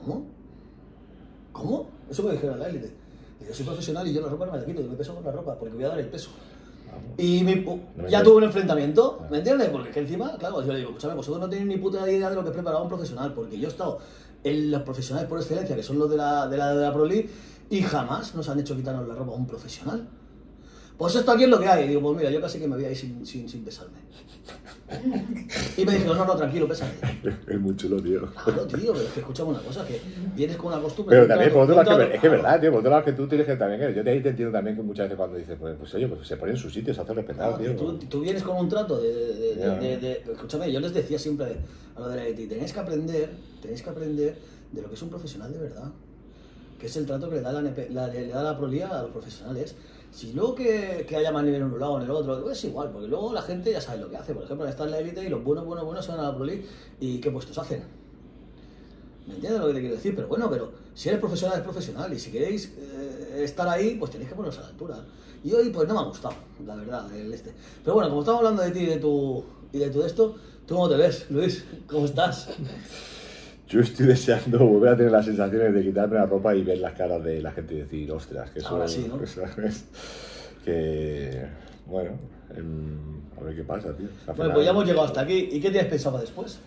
¿Cómo? Eso me dijeron en la élite. Yo soy profesional y yo la ropa no me la quito, yo me peso con la ropa porque voy a dar el peso. Y ya tuve un enfrentamiento, ¿me entiendes? Porque es que encima, claro, yo le digo, escúchame, vosotros no tenéis ni puta idea de lo que preparaba un profesional, porque yo he estado en los profesionales por excelencia, que son los de la Pro League, y jamás nos han hecho quitarnos la ropa a un profesional. Pues esto aquí es lo que hay. Y digo, pues mira, yo casi que me voy a ir sin pesarme. Y me dijo, no, tranquilo, pésate. Es muy chulo, tío. Claro, tío, pero es que escuchame una cosa, que vienes con una costumbre... Pero también, por otro lado, es que es verdad, tío, por otro lado que tú tienes que también... Yo te entiendo también que muchas veces cuando dices, pues oye, pues se pone en su sitio, se hace respetar, tío. Tú vienes con un trato escúchame, yo les decía siempre a lo de la élite, tenéis que aprender de lo que es un profesional de verdad, que es el trato que le da la Pro Liga a los profesionales. Si luego que haya más nivel en un lado o en el otro, es igual, porque luego la gente ya sabe lo que hace. Por ejemplo, está en la élite y los buenos se van a la Pro League y ¿qué puestos hacen? ¿Me entiendes lo que te quiero decir? Pero bueno, si eres profesional, es profesional, y si queréis estar ahí, pues tenéis que poneros a la altura. Y hoy pues no me ha gustado, la verdad, Pero bueno, como estamos hablando de ti y de tu esto, ¿tú cómo te ves, Luis? ¿Cómo estás? Yo estoy deseando volver a tener las sensaciones de quitarme la ropa y ver las caras de la gente y decir, ostras, que eso... Ahora sí, ¿no? Que... Bueno, a ver qué pasa, tío. Bueno, pues ya hemos llegado hasta aquí. ¿Y qué tienes pensado después?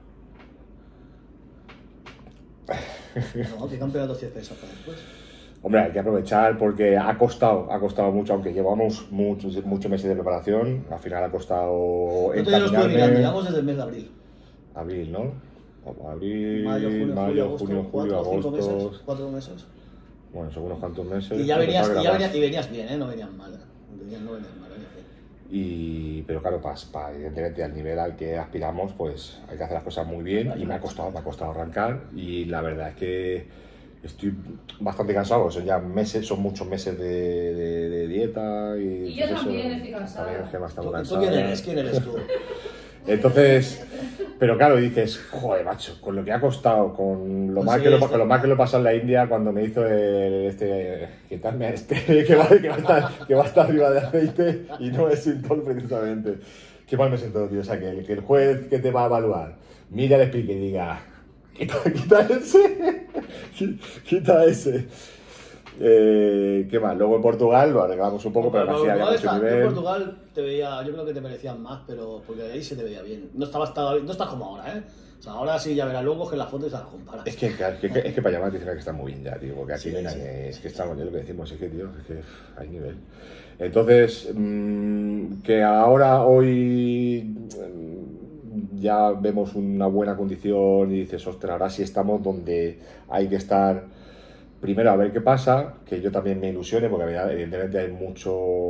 No, ¿qué campeonato tienes pensado para después? Hombre, hay que aprovechar porque ha costado mucho, aunque llevamos muchos meses de preparación, al final ha costado... Yo todavía lo estuve mirando, llevamos desde el mes de abril. Abril, ¿no? Abril, mayo, junio, julio, agosto... 4 meses. Bueno, son unos cuantos meses. Y venías bien, ¿eh? No venías mal. Venías bien. Pero claro, evidentemente al nivel al que aspiramos, pues hay que hacer las cosas muy bien y me ha costado arrancar y la verdad es que estoy bastante cansado, son muchos meses de dieta y yo también estoy cansado. ¿Quién eres tú? Entonces, pero claro, dices, joder, macho, con lo que ha costado, con lo mal que lo he pasado en la India cuando me hizo quitarme a que va a estar arriba de aceite y no es Sintol precisamente. Qué mal me siento, tío, o sea, que el juez que te va a evaluar mira el speaker y diga, quita ese. ¿Qué más? Luego en Portugal lo arreglamos un poco, pero casi había mucho nivel. En Portugal yo creo que te merecían más, pero porque ahí se te veía bien. No estás como ahora, ¿eh? O sea, ahora sí ya verás luego que las fotos se las comparas. Es que para llamar te dicen que está muy bien ya, tío, porque aquí no hay nadie. Es que estamos, ya lo que decimos, es que, tío, es que hay nivel. Entonces, que hoy ya vemos una buena condición y dices, ostras, ahora sí estamos donde hay que estar. Primero, a ver qué pasa, que yo también me ilusione, porque evidentemente hay mucho,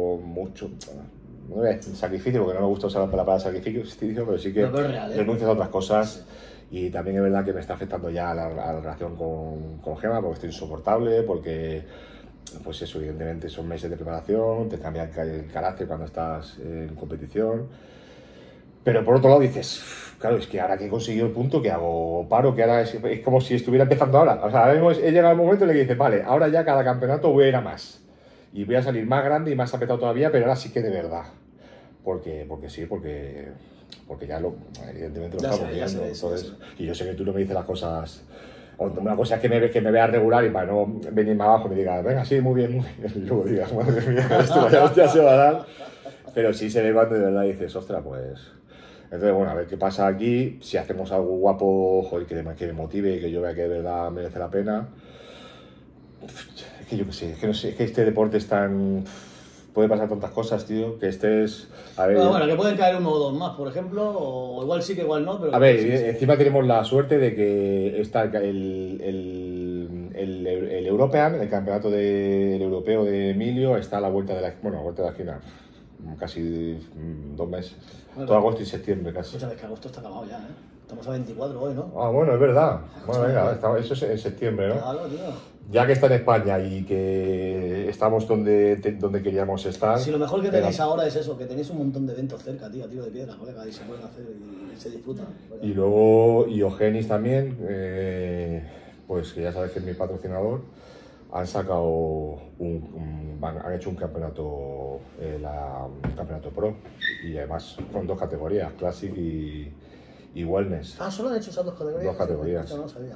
no voy a decir sacrificio, porque no me gusta usar la palabra sacrificio, pero sí que renuncias a otras cosas. Y también es verdad que me está afectando ya la relación con Gemma, porque estoy insoportable, porque, pues eso, evidentemente son meses de preparación, te cambia el carácter cuando estás en competición. Pero por otro lado dices, claro, es que ahora que he conseguido el punto, ¿qué hago? Paro, que ahora es como si estuviera empezando ahora. O sea, ahora he llegado al momento en el que dices, vale, ahora ya cada campeonato voy a ir a más. Y voy a salir más grande y más apretado todavía, pero ahora sí que de verdad. Porque ya evidentemente lo estamos viendo. Entonces, y yo sé que tú no me dices las cosas... Una cosa es que me vea regular y para no venir más abajo me digas, venga, sí, muy bien. Y luego digas, madre mía, esto vaya hostia se va a dar. Pero sí se ve cuando de verdad dices, ostras, pues... Entonces, bueno, a ver qué pasa aquí, si hacemos algo guapo, joder, que me motive, que yo vea que de verdad merece la pena. Es que yo qué sé, es que este deporte es tan... Puede pasar tantas cosas, tío, que estés... A ver, bueno, que pueden caer 1 o 2 más, por ejemplo, o igual sí que igual no, pero... A ver, encima tenemos la suerte de que está el European, el campeonato del europeo de Emilio, está a la vuelta de la esquina. Casi 2 meses. Bueno, todo agosto y septiembre casi. Sabes que agosto está acabado ya, ¿eh? Estamos a 24 hoy, ¿no? Ah, bueno, es verdad. Bueno, venga, eso es en septiembre, ¿no? Claro, tío. Ya que está en España y que estamos donde queríamos estar... Sí, lo mejor que tenéis ahora es eso, que tenéis un montón de eventos cerca, tío, tiro de piedra, colega, y se pueden hacer y se disfrutan. Y luego, Iogenis también, pues que ya sabes que es mi patrocinador, han sacado han hecho un campeonato pro y además con 2 categorías, Classic y Wellness. Ah, ¿solo han hecho esas 2 categorías? 2 categorías. Eso no lo sabía.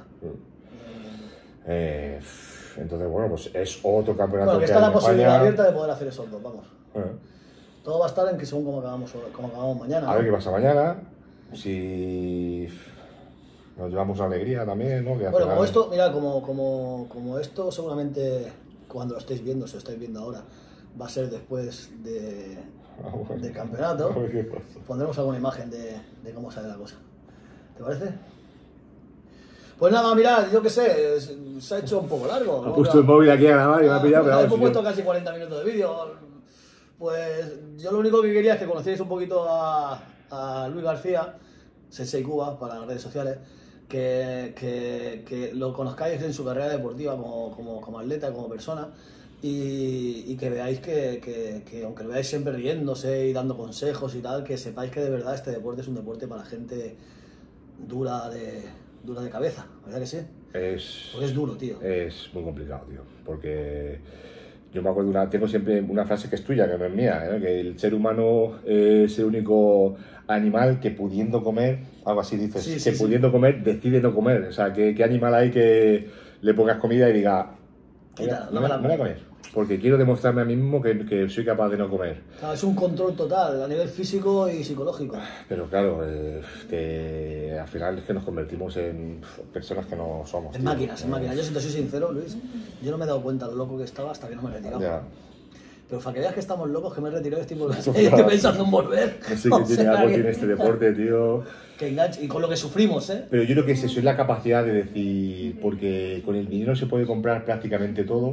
Entonces, bueno, pues es otro campeonato. Bueno, que está la posibilidad abierta de poder hacer esos 2, vamos. Todo va a estar en que según como acabamos mañana. A ver qué pasa mañana. Si... Nos llevamos alegría también, ¿no? Que bueno, como esto, mira, como esto seguramente cuando lo estáis viendo, si lo estáis viendo ahora, va a ser después del campeonato. A ver qué pasa. Pondremos alguna imagen de cómo sale la cosa. ¿Te parece? Pues nada, mirad, yo qué sé, se ha hecho un poco largo. Ha puesto el móvil aquí a grabar y me ha pillado, pero hemos puesto casi 40 minutos de vídeo. Pues yo lo único que quería es que conocierais un poquito a Luis García, Sensei Cuba, para las redes sociales, que lo conozcáis en su carrera deportiva como atleta, como persona, y que veáis que aunque lo veáis siempre riéndose y dando consejos y tal, que sepáis que de verdad este deporte es un deporte para gente dura de cabeza, ¿verdad que sí? Porque es duro, tío. Es muy complicado, tío, porque yo me acuerdo tengo siempre una frase que es tuya, que no es mía, ¿eh? Que el ser humano es el único animal que pudiendo comer, algo así dices, pudiendo comer decide no comer. O sea, ¿qué animal hay que le pongas comida y diga, no me la voy a comer? Porque quiero demostrarme a mí mismo que soy capaz de no comer. Claro, es un control total a nivel físico y psicológico. Pero claro, que al final es que nos convertimos en personas que no somos. En máquinas. Yo si te soy sincero, Luis, yo no me he dado cuenta de lo loco que estaba hasta que no me he retirado. Ya. Pero para que veas que estamos locos, que me he retirado y estoy pensando en volver. No sé qué tiene algo tiene este deporte, tío. Que enganche, y con lo que sufrimos, ¿eh? Pero yo creo que es eso, es la capacidad de decir, porque con el dinero se puede comprar prácticamente todo,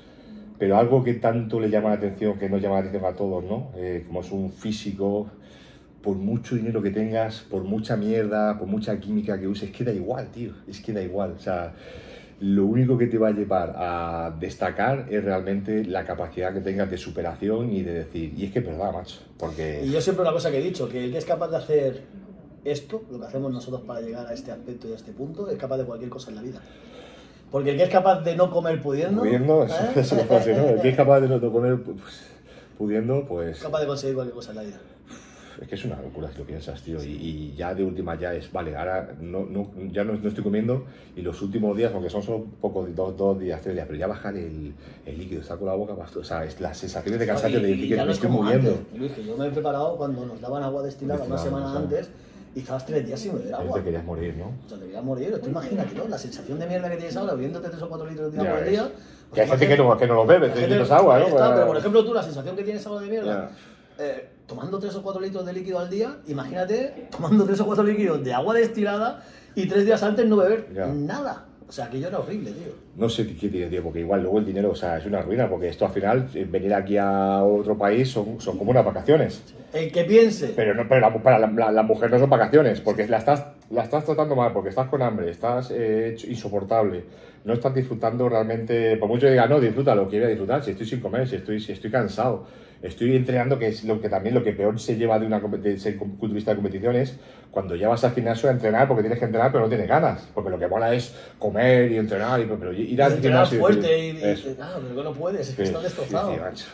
pero algo que tanto le llama la atención, que nos llama la atención a todos, ¿no? Como es un físico, por mucho dinero que tengas, por mucha mierda, por mucha química que uses, que da igual, tío, es que da igual. O sea, lo único que te va a llevar a destacar es realmente la capacidad que tengas de superación y de decir, y es que es verdad, macho, porque... Y yo siempre una cosa que he dicho, que el que es capaz de hacer esto, lo que hacemos nosotros para llegar a este aspecto y a este punto, es capaz de cualquier cosa en la vida. Porque el que es capaz de no comer pudiendo... Eso es la frase, ¿no? El que es capaz de no comer pudiendo, pues... capaz de conseguir cualquier cosa en la vida. Es que es una locura si lo piensas, tío. Y ya de última ya es, vale, ahora ya no estoy comiendo y los últimos días, aunque son solo pocos, 2 días, 3 días, pero ya bajar el líquido, saco la boca, o sea, es las sensaciones de cansancio de decir que me estoy muriendo. Antes, Luis, que yo me he preparado cuando nos daban agua destilada una semana antes y estabas 3 días sin beber agua. Te querías morir, ¿no? O sea, te querías morir. Tú imagínate, ¿no? La sensación de mierda que tienes ahora, bebiéndote 3 o 4 litros de agua al día. Que hay gente que no lo bebe, 3 litros de agua, ¿no? Pero por ejemplo, tú, la sensación que tienes ahora de mierda, tomando 3 o 4 litros de líquido al día, imagínate tomando 3 o 4 líquidos de agua destilada y 3 días antes no beber nada. O sea, que yo era horrible, tío. No sé qué tiene, tío, porque igual luego el dinero, o sea, es una ruina, porque esto al final, venir aquí a otro país son como unas vacaciones. El que piense. Pero para la mujer no son vacaciones, porque la estás tratando mal, porque estás con hambre, estás insoportable, no estás disfrutando realmente, por mucho que diga, no, disfrútalo, quiero disfrutar, si estoy sin comer, si estoy cansado, estoy entrenando, que es lo que peor se lleva de ser culturista de competiciones, cuando ya vas al gimnasio a entrenar, porque tienes que entrenar, pero no tienes ganas, porque lo que mola es comer y entrenar, pero ir al gimnasio fuerte pero no puedes, es que estás destrozado.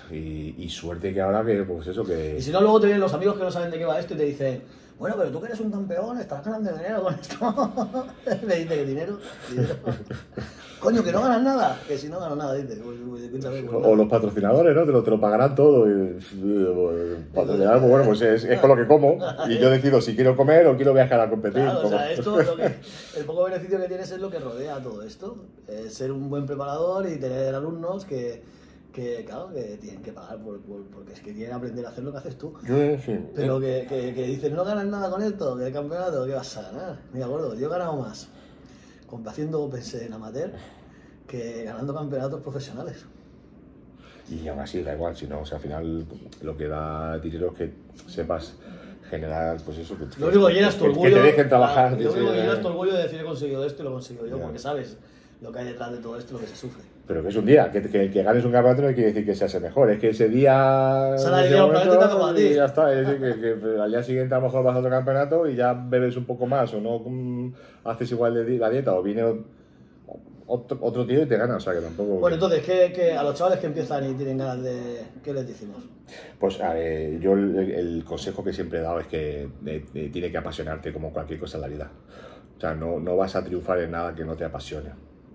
Y suerte que ahora que, pues eso que... Y si no, luego te vienen los amigos que no saben de qué va esto y te dicen, bueno, pero tú que eres un campeón, estarás ganando dinero con esto. Me dice que dinero. Coño, que no ganas nada. Que si no gano nada, dice. O los patrocinadores, ¿no? Te lo pagarán todo. Patrocinar, pues bueno, pues es con lo que como. Y yo decido si quiero comer o quiero viajar a competir. Claro, o sea, esto, el poco beneficio que tienes es lo que rodea todo esto. Ser un buen preparador y tener alumnos que claro, que tienen que pagar porque es que quieren aprender a hacer lo que haces tú. Pero que dicen, no ganas nada con esto, que el campeonato, ¿qué vas a ganar? Mira, gordo, yo he ganado más haciendo Open en amateur que ganando campeonatos profesionales. Y aún así da igual, si no, o sea, al final lo que da dinero es que sepas generar, pues eso, lo único que llenas tu orgullo, que te dejen trabajar. Lo único que llenas tu orgullo de decir he conseguido esto y lo he conseguido yo, porque sabes lo que hay detrás de todo esto, lo que se sufre. Pero que es un día, que ganes un campeonato no quiere decir que seas el mejor, es que ese día... Y ya está, es decir, que al día siguiente a lo mejor vas a otro campeonato y ya bebes un poco más, o no haces igual de la dieta, o viene otro tío y te gana, o sea que tampoco... Bueno, entonces, que a los chavales que empiezan y tienen ganas de... ¿Qué les decimos? Pues a ver, yo el consejo que siempre he dado es que tiene que apasionarte como cualquier cosa en la vida. O sea, no vas a triunfar en nada que no te apasione.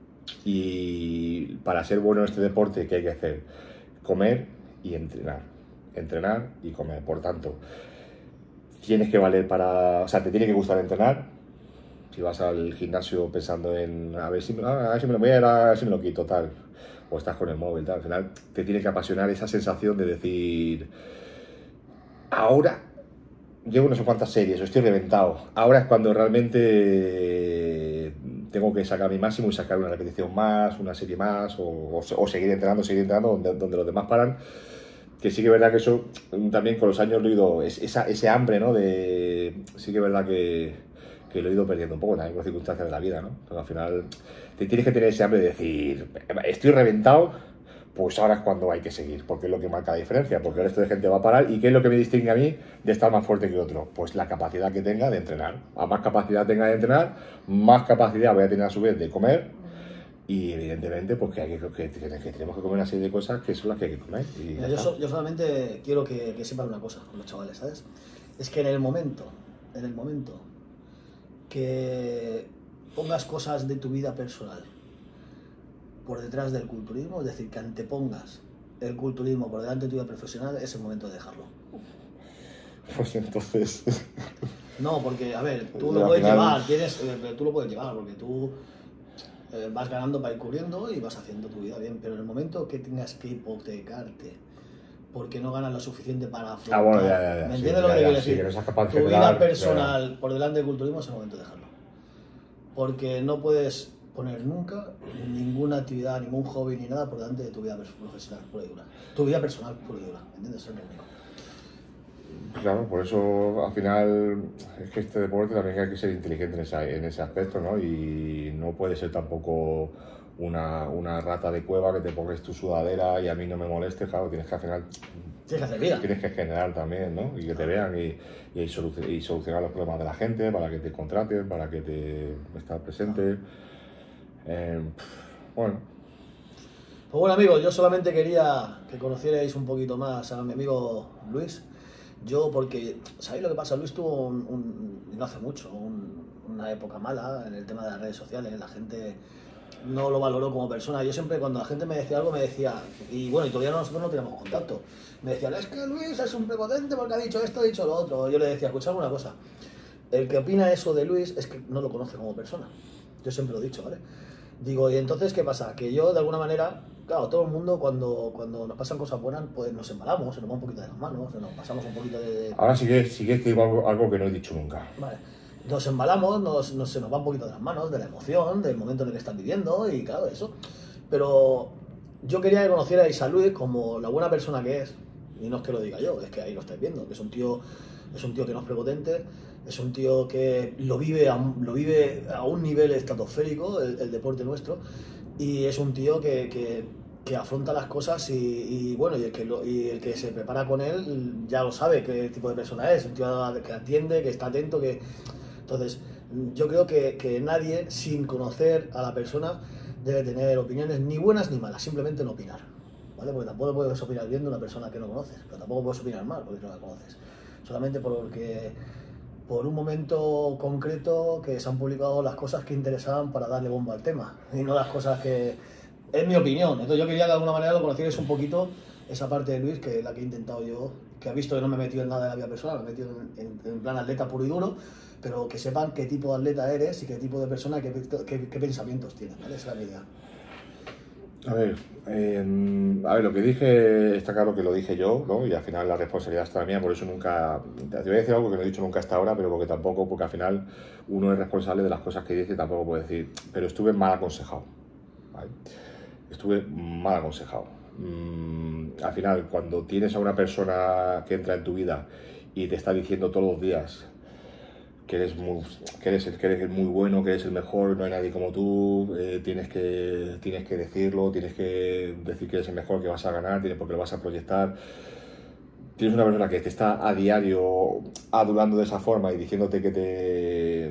Y para ser bueno en este deporte, ¿qué hay que hacer? Comer y entrenar. Entrenar y comer. Por tanto, tienes que valer o sea, te tiene que gustar entrenar. Si vas al gimnasio pensando en a ver si me lo voy a ir a ver si me lo quito, tal, o estás con el móvil, tal, al final te tiene que apasionar esa sensación de decir ahora llevo no sé cuántas series, estoy reventado. Ahora es cuando realmente tengo que sacar mi máximo y sacar una repetición más, una serie más, o seguir entrenando donde los demás paran. Que sí que es verdad que eso también con los años lo he ido, ese hambre, ¿no? Sí que es verdad que lo he ido perdiendo un poco también por circunstancias de la vida, ¿no? Pero al final tienes que tener ese hambre de decir, estoy reventado, pues ahora es cuando hay que seguir, porque es lo que marca la diferencia, porque el resto de gente va a parar. ¿Y qué es lo que me distingue a mí de estar más fuerte que otro? Pues la capacidad que tenga de entrenar. A más capacidad tenga de entrenar, más capacidad voy a tener a su vez de comer. Y evidentemente pues que tenemos que comer una serie de cosas que son las que hay que comer. Y yo solamente quiero que sepan una cosa con los chavales, ¿sabes? Es que en el momento que pongas cosas de tu vida personal por detrás del culturismo, es decir, que antepongas el culturismo por delante de tu vida profesional, es el momento de dejarlo. Pues entonces... No, porque, a ver, tú lo puedes llevar, tú lo puedes llevar, porque tú vas ganando para ir corriendo y vas haciendo tu vida bien, pero en el momento que tengas que hipotecarte porque no ganas lo suficiente para afrontar... bueno, ya. ¿Me entiendes lo que quiero decir? Que no seas capaz de tu vida personal por delante del culturismo es el momento de dejarlo. Porque no puedes poner nunca ninguna actividad, ningún hobby ni nada por delante de tu vida profesional pura y dura. Tu vida personal pura y dura, ¿entiendes? Es lo único. Claro, por eso al final es que este deporte también hay que ser inteligente en ese aspecto, ¿no? Y no puede ser tampoco una rata de cueva que te pongas tu sudadera y a mí no me moleste, claro, tienes que al final... Tienes que hacer vida. Tienes que generar también, ¿no? Y que te vean y solucionar los problemas de la gente para que te contraten, para que te estés presente. Bueno. Pues bueno, amigos, yo solamente quería que conocierais un poquito más a mi amigo Luis. Yo, porque, ¿sabéis lo que pasa? Luis tuvo no hace mucho, una época mala en el tema de las redes sociales. La gente no lo valoró como persona. Yo siempre, cuando la gente me decía algo, me decía, y bueno, y todavía nosotros no teníamos contacto, me decían, es que Luis es un prepotente porque ha dicho esto, ha dicho lo otro. Yo le decía, escuchadme una cosa, el que opina eso de Luis es que no lo conoce como persona. Yo siempre lo he dicho, ¿vale? Digo, y entonces, ¿qué pasa? Que yo, de alguna manera, claro, todo el mundo, cuando nos pasan cosas buenas, pues nos embalamos, se nos va un poquito de las manos, nos pasamos un poquito de... Ahora sí que digo algo que no he dicho nunca. Vale. Nos embalamos, se nos va un poquito de las manos, de la emoción, del momento en el que están viviendo, y claro, eso. Pero yo quería que conocierais a Luis como la buena persona que es, y no es que lo diga yo, es que ahí lo estáis viendo, que es un tío que no es prepotente, es un tío que lo vive a un nivel estratosférico, el deporte nuestro, y es un tío que afronta las cosas y bueno, y el que se prepara con él ya lo sabe qué tipo de persona es, un tío que atiende, que está atento, que... Entonces, yo creo que nadie, sin conocer a la persona, debe tener opiniones ni buenas ni malas, simplemente no opinar, ¿vale? Porque tampoco puedes opinar bien de una persona que no conoces, pero tampoco puedes opinar mal porque no la conoces, solamente porque por un momento concreto que se han publicado las cosas que interesaban para darle bomba al tema, y no las cosas que... Es mi opinión, entonces yo quería que de alguna manera lo conocierais un poquito, esa parte de Luis, que es la que he intentado yo, que ha visto que no me he metido en nada de la vida personal, me he metido en plan atleta puro y duro, pero que sepan qué tipo de atleta eres y qué tipo de persona, qué pensamientos tienes, ¿vale? Esa es la idea. A ver, lo que dije, está claro que lo dije yo, ¿no? Y al final la responsabilidad está mía, por eso nunca... Te voy a decir algo que no he dicho nunca hasta ahora, pero porque al final uno es responsable de las cosas que dice y tampoco puede decir, pero estuve mal aconsejado, ¿vale? Estuve mal aconsejado. Al final, cuando tienes a una persona que entra en tu vida y te está diciendo todos los días que eres muy bueno, que eres el mejor, no hay nadie como tú, tienes que decirlo, tienes que decir que eres el mejor, que vas a ganar, porque lo vas a proyectar. Tienes una persona que te está a diario adulando de esa forma y diciéndote que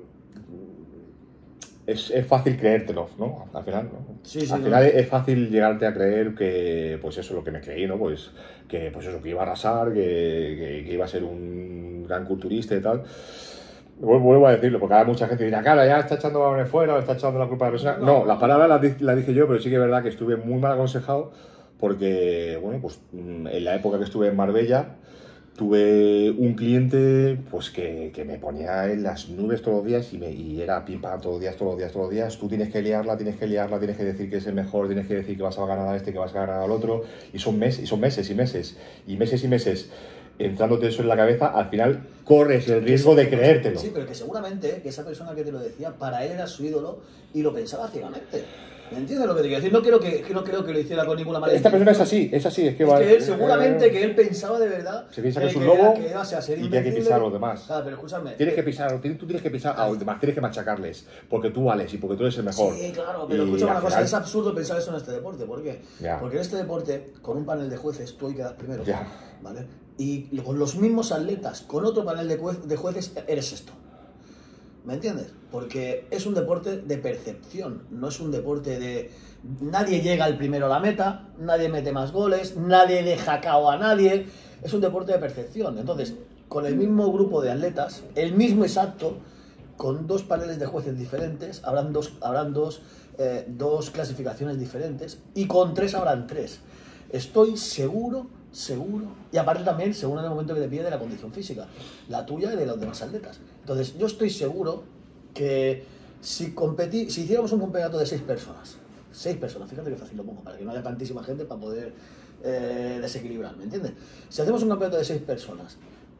es fácil creértelo, ¿no? Al final, ¿no? Sí, al final es fácil llegarte a creer que, pues eso es lo que me creí, ¿no? Pues que iba a arrasar, que iba a ser un gran culturista y tal. Vuelvo a decirlo, porque hay mucha gente que dirá, claro, ya está echando balones fuera, o está echando la culpa a la persona. No, las palabras las dije yo, pero sí que es verdad que estuve muy mal aconsejado, porque, bueno, pues en la época que estuve en Marbella, tuve un cliente pues que me ponía en las nubes todos los días y era pim pam todos los días. Tú tienes que liarla, tienes que decir que es el mejor, tienes que decir que vas a ganar a este, que vas a ganar al otro. Y son meses y meses. entrándote eso en la cabeza, al final corres el riesgo de creértelo. Sí, pero que seguramente que esa persona que te lo decía, para él era su ídolo y lo pensaba ciegamente. ¿Me entiendes lo que te quiero decir? No creo que lo hiciera con ninguna manera. Esta persona es así, es que va... él seguramente que él pensaba de verdad... Se piensa que es un lobo y tiene que pisar a los demás. Claro, pero escúchame... Tú tienes que pisar a los demás, tienes que machacarles, porque tú vales y porque tú eres el mejor. Sí, claro, pero escúchame una cosa, es absurdo pensar eso en este deporte. ¿Por qué? Ya. Porque en este deporte, con un panel de jueces, tú hoy quedas primero, Ya. ¿vale? Y con los mismos atletas, con otro panel de jueces, eres sexto. ¿Me entiendes? Porque es un deporte de percepción, no es un deporte de... Nadie llega al primero a la meta, nadie mete más goles, nadie deja cao a nadie, es un deporte de percepción. Entonces, con el mismo grupo de atletas, el mismo exacto, con dos paneles de jueces diferentes, habrán dos clasificaciones diferentes, y con tres habrán tres. Estoy seguro, y aparte también, según en el momento que te pide la condición física, la tuya y de los demás atletas. Entonces, yo estoy seguro que si hiciéramos un campeonato de 6 personas, fíjate que fácil lo pongo, para que no haya tantísima gente para poder desequilibrar, ¿me entiendes? Si hacemos un campeonato de 6 personas,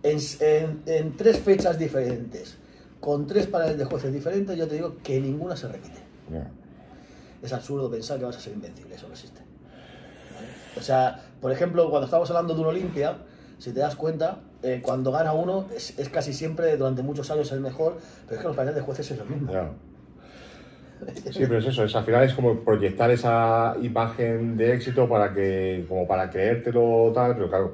en 3 fechas diferentes, con 3 paneles de jueces diferentes, yo te digo que ninguna se repite. Yeah. Es absurdo pensar que vas a ser invencible, eso no existe. ¿Vale? O sea, por ejemplo, cuando estamos hablando de un Olimpia, si te das cuenta, cuando gana uno es casi siempre, durante muchos años, el mejor, pero es que los paneles de jueces es lo mismo. Yeah. Sí, pero es eso, al final es como proyectar esa imagen de éxito para creértelo tal, pero claro,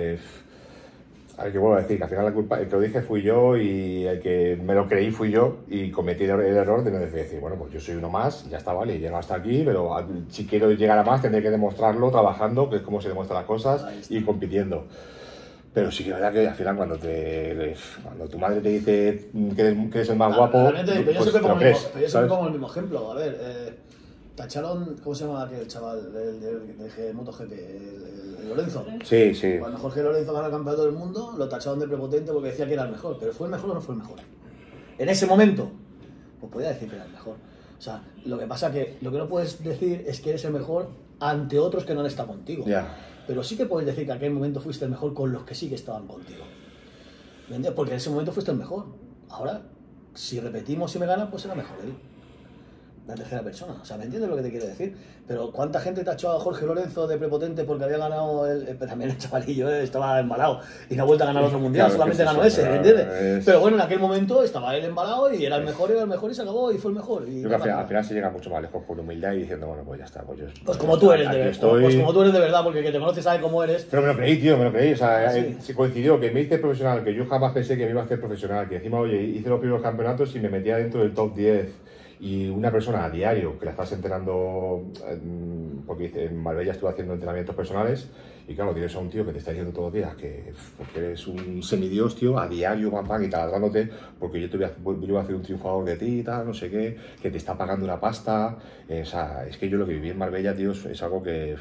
hay que vuelvo a decir que al final la culpa, el que lo dije fui yo y el que me lo creí fui yo y cometí el error de no decir, bueno, pues yo soy uno más, ya está, vale, he llegado hasta aquí, pero si quiero llegar a más tendré que demostrarlo trabajando, que es como se demuestran las cosas, y compitiendo. Pero sí que es verdad que al final cuando tu madre te dice que eres el más guapo, pero yo pues siempre te lo crees, pongo el mismo ejemplo. A ver, tacharon, ¿cómo se llama aquel chaval de MotoGP? El Lorenzo. Sí, sí. Cuando Jorge Lorenzo gana el campeonato del mundo, lo tacharon de prepotente porque decía que era el mejor. ¿Pero fue el mejor o no fue el mejor? En ese momento, pues podía decir que era el mejor. O sea, lo que pasa que lo que no puedes decir es que eres el mejor ante otros que no han estado contigo. Ya. Pero sí que puedes decir que en aquel momento fuiste el mejor con los que sí que estaban contigo. ¿Me entiendes? Porque en ese momento fuiste el mejor. Ahora, si repetimos y me gana, pues será mejor él. La tercera persona. O sea, ¿me entiendes lo que te quiero decir? Pero ¿cuánta gente tachó a Jorge Lorenzo de prepotente porque había ganado pero también el chavalillo estaba embalado y no ha vuelto a ganar otro mundial, claro, solamente ganó ese, ¿me entiendes? Pero bueno, en aquel momento estaba él embalado y era el mejor y se acabó y fue el mejor. Y yo creo que al final se llega mucho más lejos con humildad y diciendo, bueno, pues ya está. Pues como tú eres de verdad. Pues como tú eres de verdad, porque el que te conoce sabe cómo eres. Pero me lo creí, tío, me lo creí. O sea, se coincidió que me hice profesional, que yo jamás pensé que me iba a hacer profesional, que encima, oye, hice los primeros campeonatos y me metía dentro del top 10. Y una persona a diario que la estás entrenando, porque en Marbella estuve haciendo entrenamientos personales, y claro, tienes a un tío que te está diciendo todos los días que eres un semidios, tío, a diario, y taladrándote, porque yo voy a hacer un triunfador de ti y tal, no sé qué, que te está pagando una pasta. O sea, es que yo lo que viví en Marbella, tío, es algo que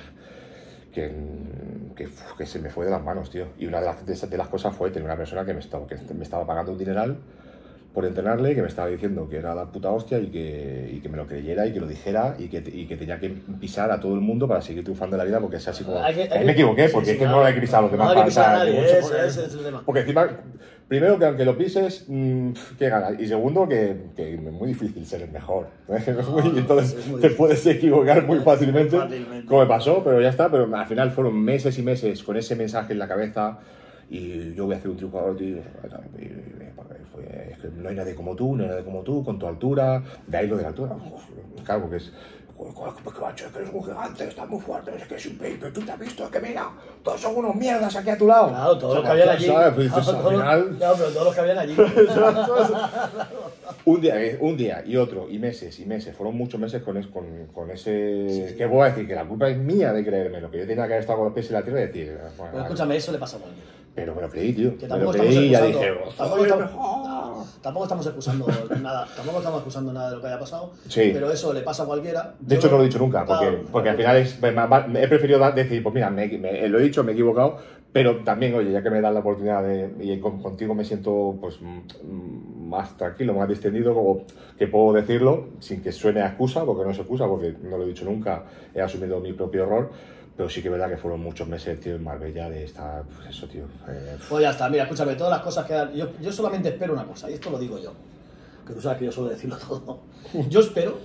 se me fue de las manos, tío. Y una de las cosas fue tener una persona que me estaba pagando un dineral por entrenarle, que me estaba diciendo que era la puta hostia y que me lo creyera y que lo dijera y que tenía que pisar a todo el mundo para seguir triunfando en la vida, porque es así como... me equivoqué, porque es que no hay que pisar a los demás. No hay que pisar a nadie, ese es el tema. Porque encima, primero que aunque lo pises, ¿qué ganas? Y segundo que es muy difícil ser el mejor. Y entonces te puedes equivocar muy fácilmente, como me pasó, pero ya está. Pero al final fueron meses y meses con ese mensaje en la cabeza. Y yo voy a hacer un triunfador, tío. Es que no hay nadie como tú, con tu altura. De ahí lo de la altura. Claro, porque es... Porque macho, que eres un gigante, estás muy fuerte, no sé qué, es un paper, tú te has visto, que mira, todos son unos mierdas aquí a tu lado. Claro, todos los que habían allí. ¿Sabes? Pues dices, al final... Claro, pero todos los que habían allí. Un día y otro, y meses, fueron muchos meses con ese... Sí. ¿Qué voy a decir? Que la culpa es mía de creerme, lo que yo tenía que haber estado con los pies en la tierra y decir... Bueno, pero escúchame, eso le pasa a cualquiera. Pero me lo creí, tío. Que me lo creí y ya dije... Tampoco estamos excusando nada de lo que haya pasado, sí. Pero eso le pasa a cualquiera. De hecho, no lo he dicho nunca, porque al final he preferido decir, pues mira, lo he dicho, me he equivocado, pero también, oye, ya que me das la oportunidad y contigo me siento pues más tranquilo, más distendido, como que puedo decirlo sin que suene a excusa, porque no es excusa, porque no lo he dicho nunca, he asumido mi propio error. Pero sí que es verdad que fueron muchos meses, tío, en Marbella de estar, pues eso, tío. Pues ya está, mira, escúchame, todas las cosas que... Yo solamente espero una cosa, y esto lo digo yo, que tú sabes que yo suelo decirlo todo. Yo espero,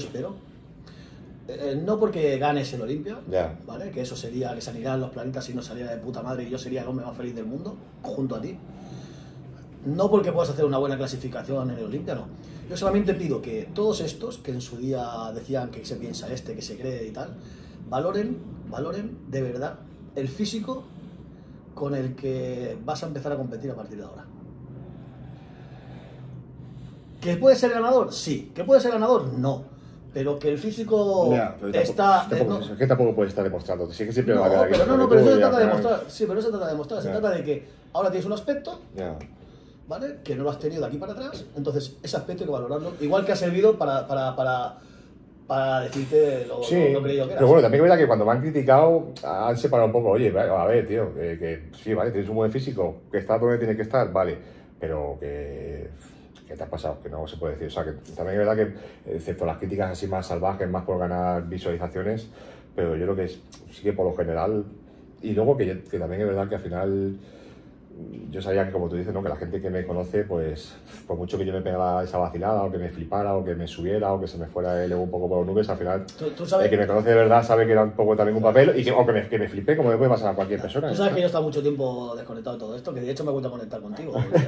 no porque ganes el Olimpia, ¿vale? Que eso sería, que se alinearan los planetas y no saliera de puta madre y yo sería el hombre más feliz del mundo, junto a ti. No porque puedas hacer una buena clasificación en el Olimpia, no. Yo solamente pido que todos estos, que en su día decían que se piensa que se cree y tal, valoren de verdad el físico con el que vas a empezar a competir a partir de ahora. ¿Que puede ser ganador? Sí. ¿Que puede ser ganador? No. Pero que el físico está... Es que tampoco puedes estar demostrando. Sí que siempre va a quedar pero eso se trata de demostrar. Sí, pero eso se trata de demostrar. Se trata de que ahora tienes un aspecto, ¿vale? Que no lo has tenido de aquí para atrás. Entonces, ese aspecto hay que valorarlo. Igual que ha servido para decirte lo que yo que eras. Pero bueno, también es verdad que cuando me han criticado han separado un poco, oye, a ver, tío, que sí, vale, tienes un buen físico, que está donde tiene que estar, vale, pero que te has pasado, que no se puede decir. O sea, que también es verdad que, excepto las críticas así más salvajes, más por ganar visualizaciones, pero yo creo que sí que por lo general, y luego que también es verdad que al final... Yo sabía que, como tú dices, ¿no? Que la gente que me conoce, pues por mucho que yo me pegara esa vacilada, o que me flipara, o que me subiera, o que se me fuera el ego un poco por las nubes, al final ¿Tú sabes? El que me conoce de verdad sabe que era un poco también un papel, y que me flipé, como le puede pasar a cualquier persona. Tú sabes que yo he estado mucho tiempo desconectado de todo esto, que de hecho me he vuelto a conectar contigo.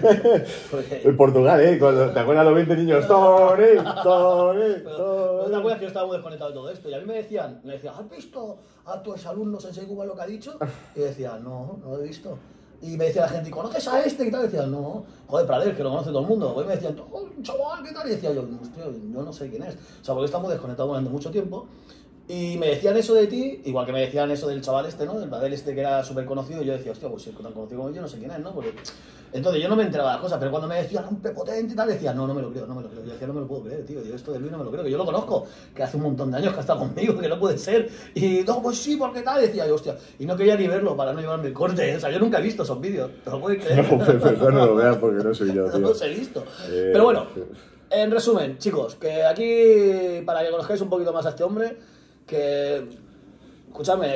En Portugal, ¿eh? ¿Te acuerdas los 20 niños? ¡Tony! ¿No te acuerdas que yo estaba muy desconectado de todo esto? Y a mí me decían, ¿has visto a tus alumnos en Sensei Cuba lo que ha dicho? Y yo decía, no lo he visto. Y me decía la gente, ¿y conoces a este? Y tal, y decía, no, joder, Prader, que lo conoce todo el mundo. Y me decían, oh, un chaval, ¿qué tal? Y decía yo, hostia, yo no sé quién es. O sea, porque estamos desconectados durante mucho tiempo. Y me decían eso de ti, igual que me decían eso del chaval este, ¿no? Del Prader este que era súper conocido. Y yo decía, hostia, pues si es tan conocido como yo, no sé quién es, ¿no? Porque... Entonces yo no me enteraba de las cosas, pero cuando me decían un prepotente y tal, decía, no me lo creo. Yo decía, no me lo puedo creer, tío. Yo esto de Luis no me lo creo, que yo lo conozco, que hace un montón de años que ha estado conmigo, que no puede ser. Y no, pues sí, porque tal, decía yo, hostia. Y no quería ni verlo para no llevarme el corte. O sea, yo nunca he visto esos vídeos, ¿te lo puedes creer? No, no lo veas porque no soy yo, tío. No los he visto. Pero bueno, en resumen, chicos, que aquí, para que conozcáis un poquito más a este hombre, que... Escúchame,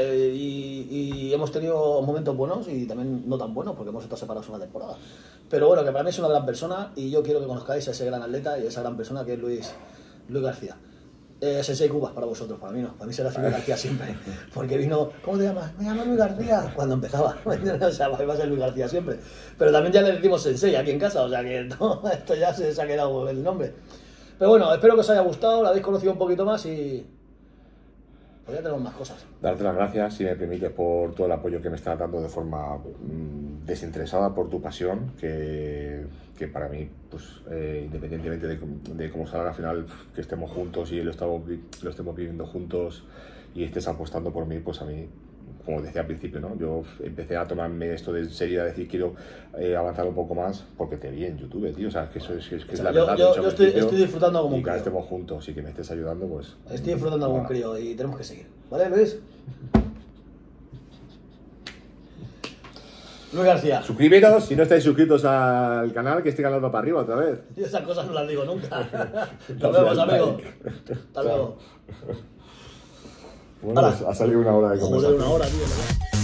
y hemos tenido momentos buenos y también no tan buenos porque hemos estado separados una temporada. Pero bueno, que para mí es una gran persona y yo quiero que conozcáis a ese gran atleta y a esa gran persona que es Luis García. Sensei Cuba para vosotros, para mí no. Para mí será Luis García siempre. Porque vino, ¿cómo te llamas? Me llamo Luis García. Cuando empezaba. O sea, va a ser Luis García siempre. Pero también ya le decimos Sensei aquí en casa, o sea que no, esto ya se ha quedado el nombre. Pero bueno, espero que os haya gustado, lo habéis conocido un poquito más y... Pues ya tenemos más cosas. Darte las gracias, si me permites, por todo el apoyo que me estás dando de forma desinteresada, por tu pasión, que para mí, pues independientemente de cómo salga al final, que estemos juntos y lo estemos viviendo juntos y estés apostando por mí, pues a mí, como decía al principio, ¿no? Yo empecé a tomarme esto de serio, a decir quiero avanzar un poco más porque te vi en YouTube, tío. O sea, que eso es la verdad. Yo estoy disfrutando como un crío. Y que ahora estemos juntos y que me estés ayudando, pues... Estoy disfrutando como un crío y tenemos que seguir. ¿Vale, Luis? Luis García. Suscribiros si no estáis suscritos al canal, que este canal va para arriba otra vez. Y esas cosas no las digo nunca. Nos vemos, amigo. Hasta luego. Bueno, pues ha salido una hora de conversación. Joder, una hora, tío.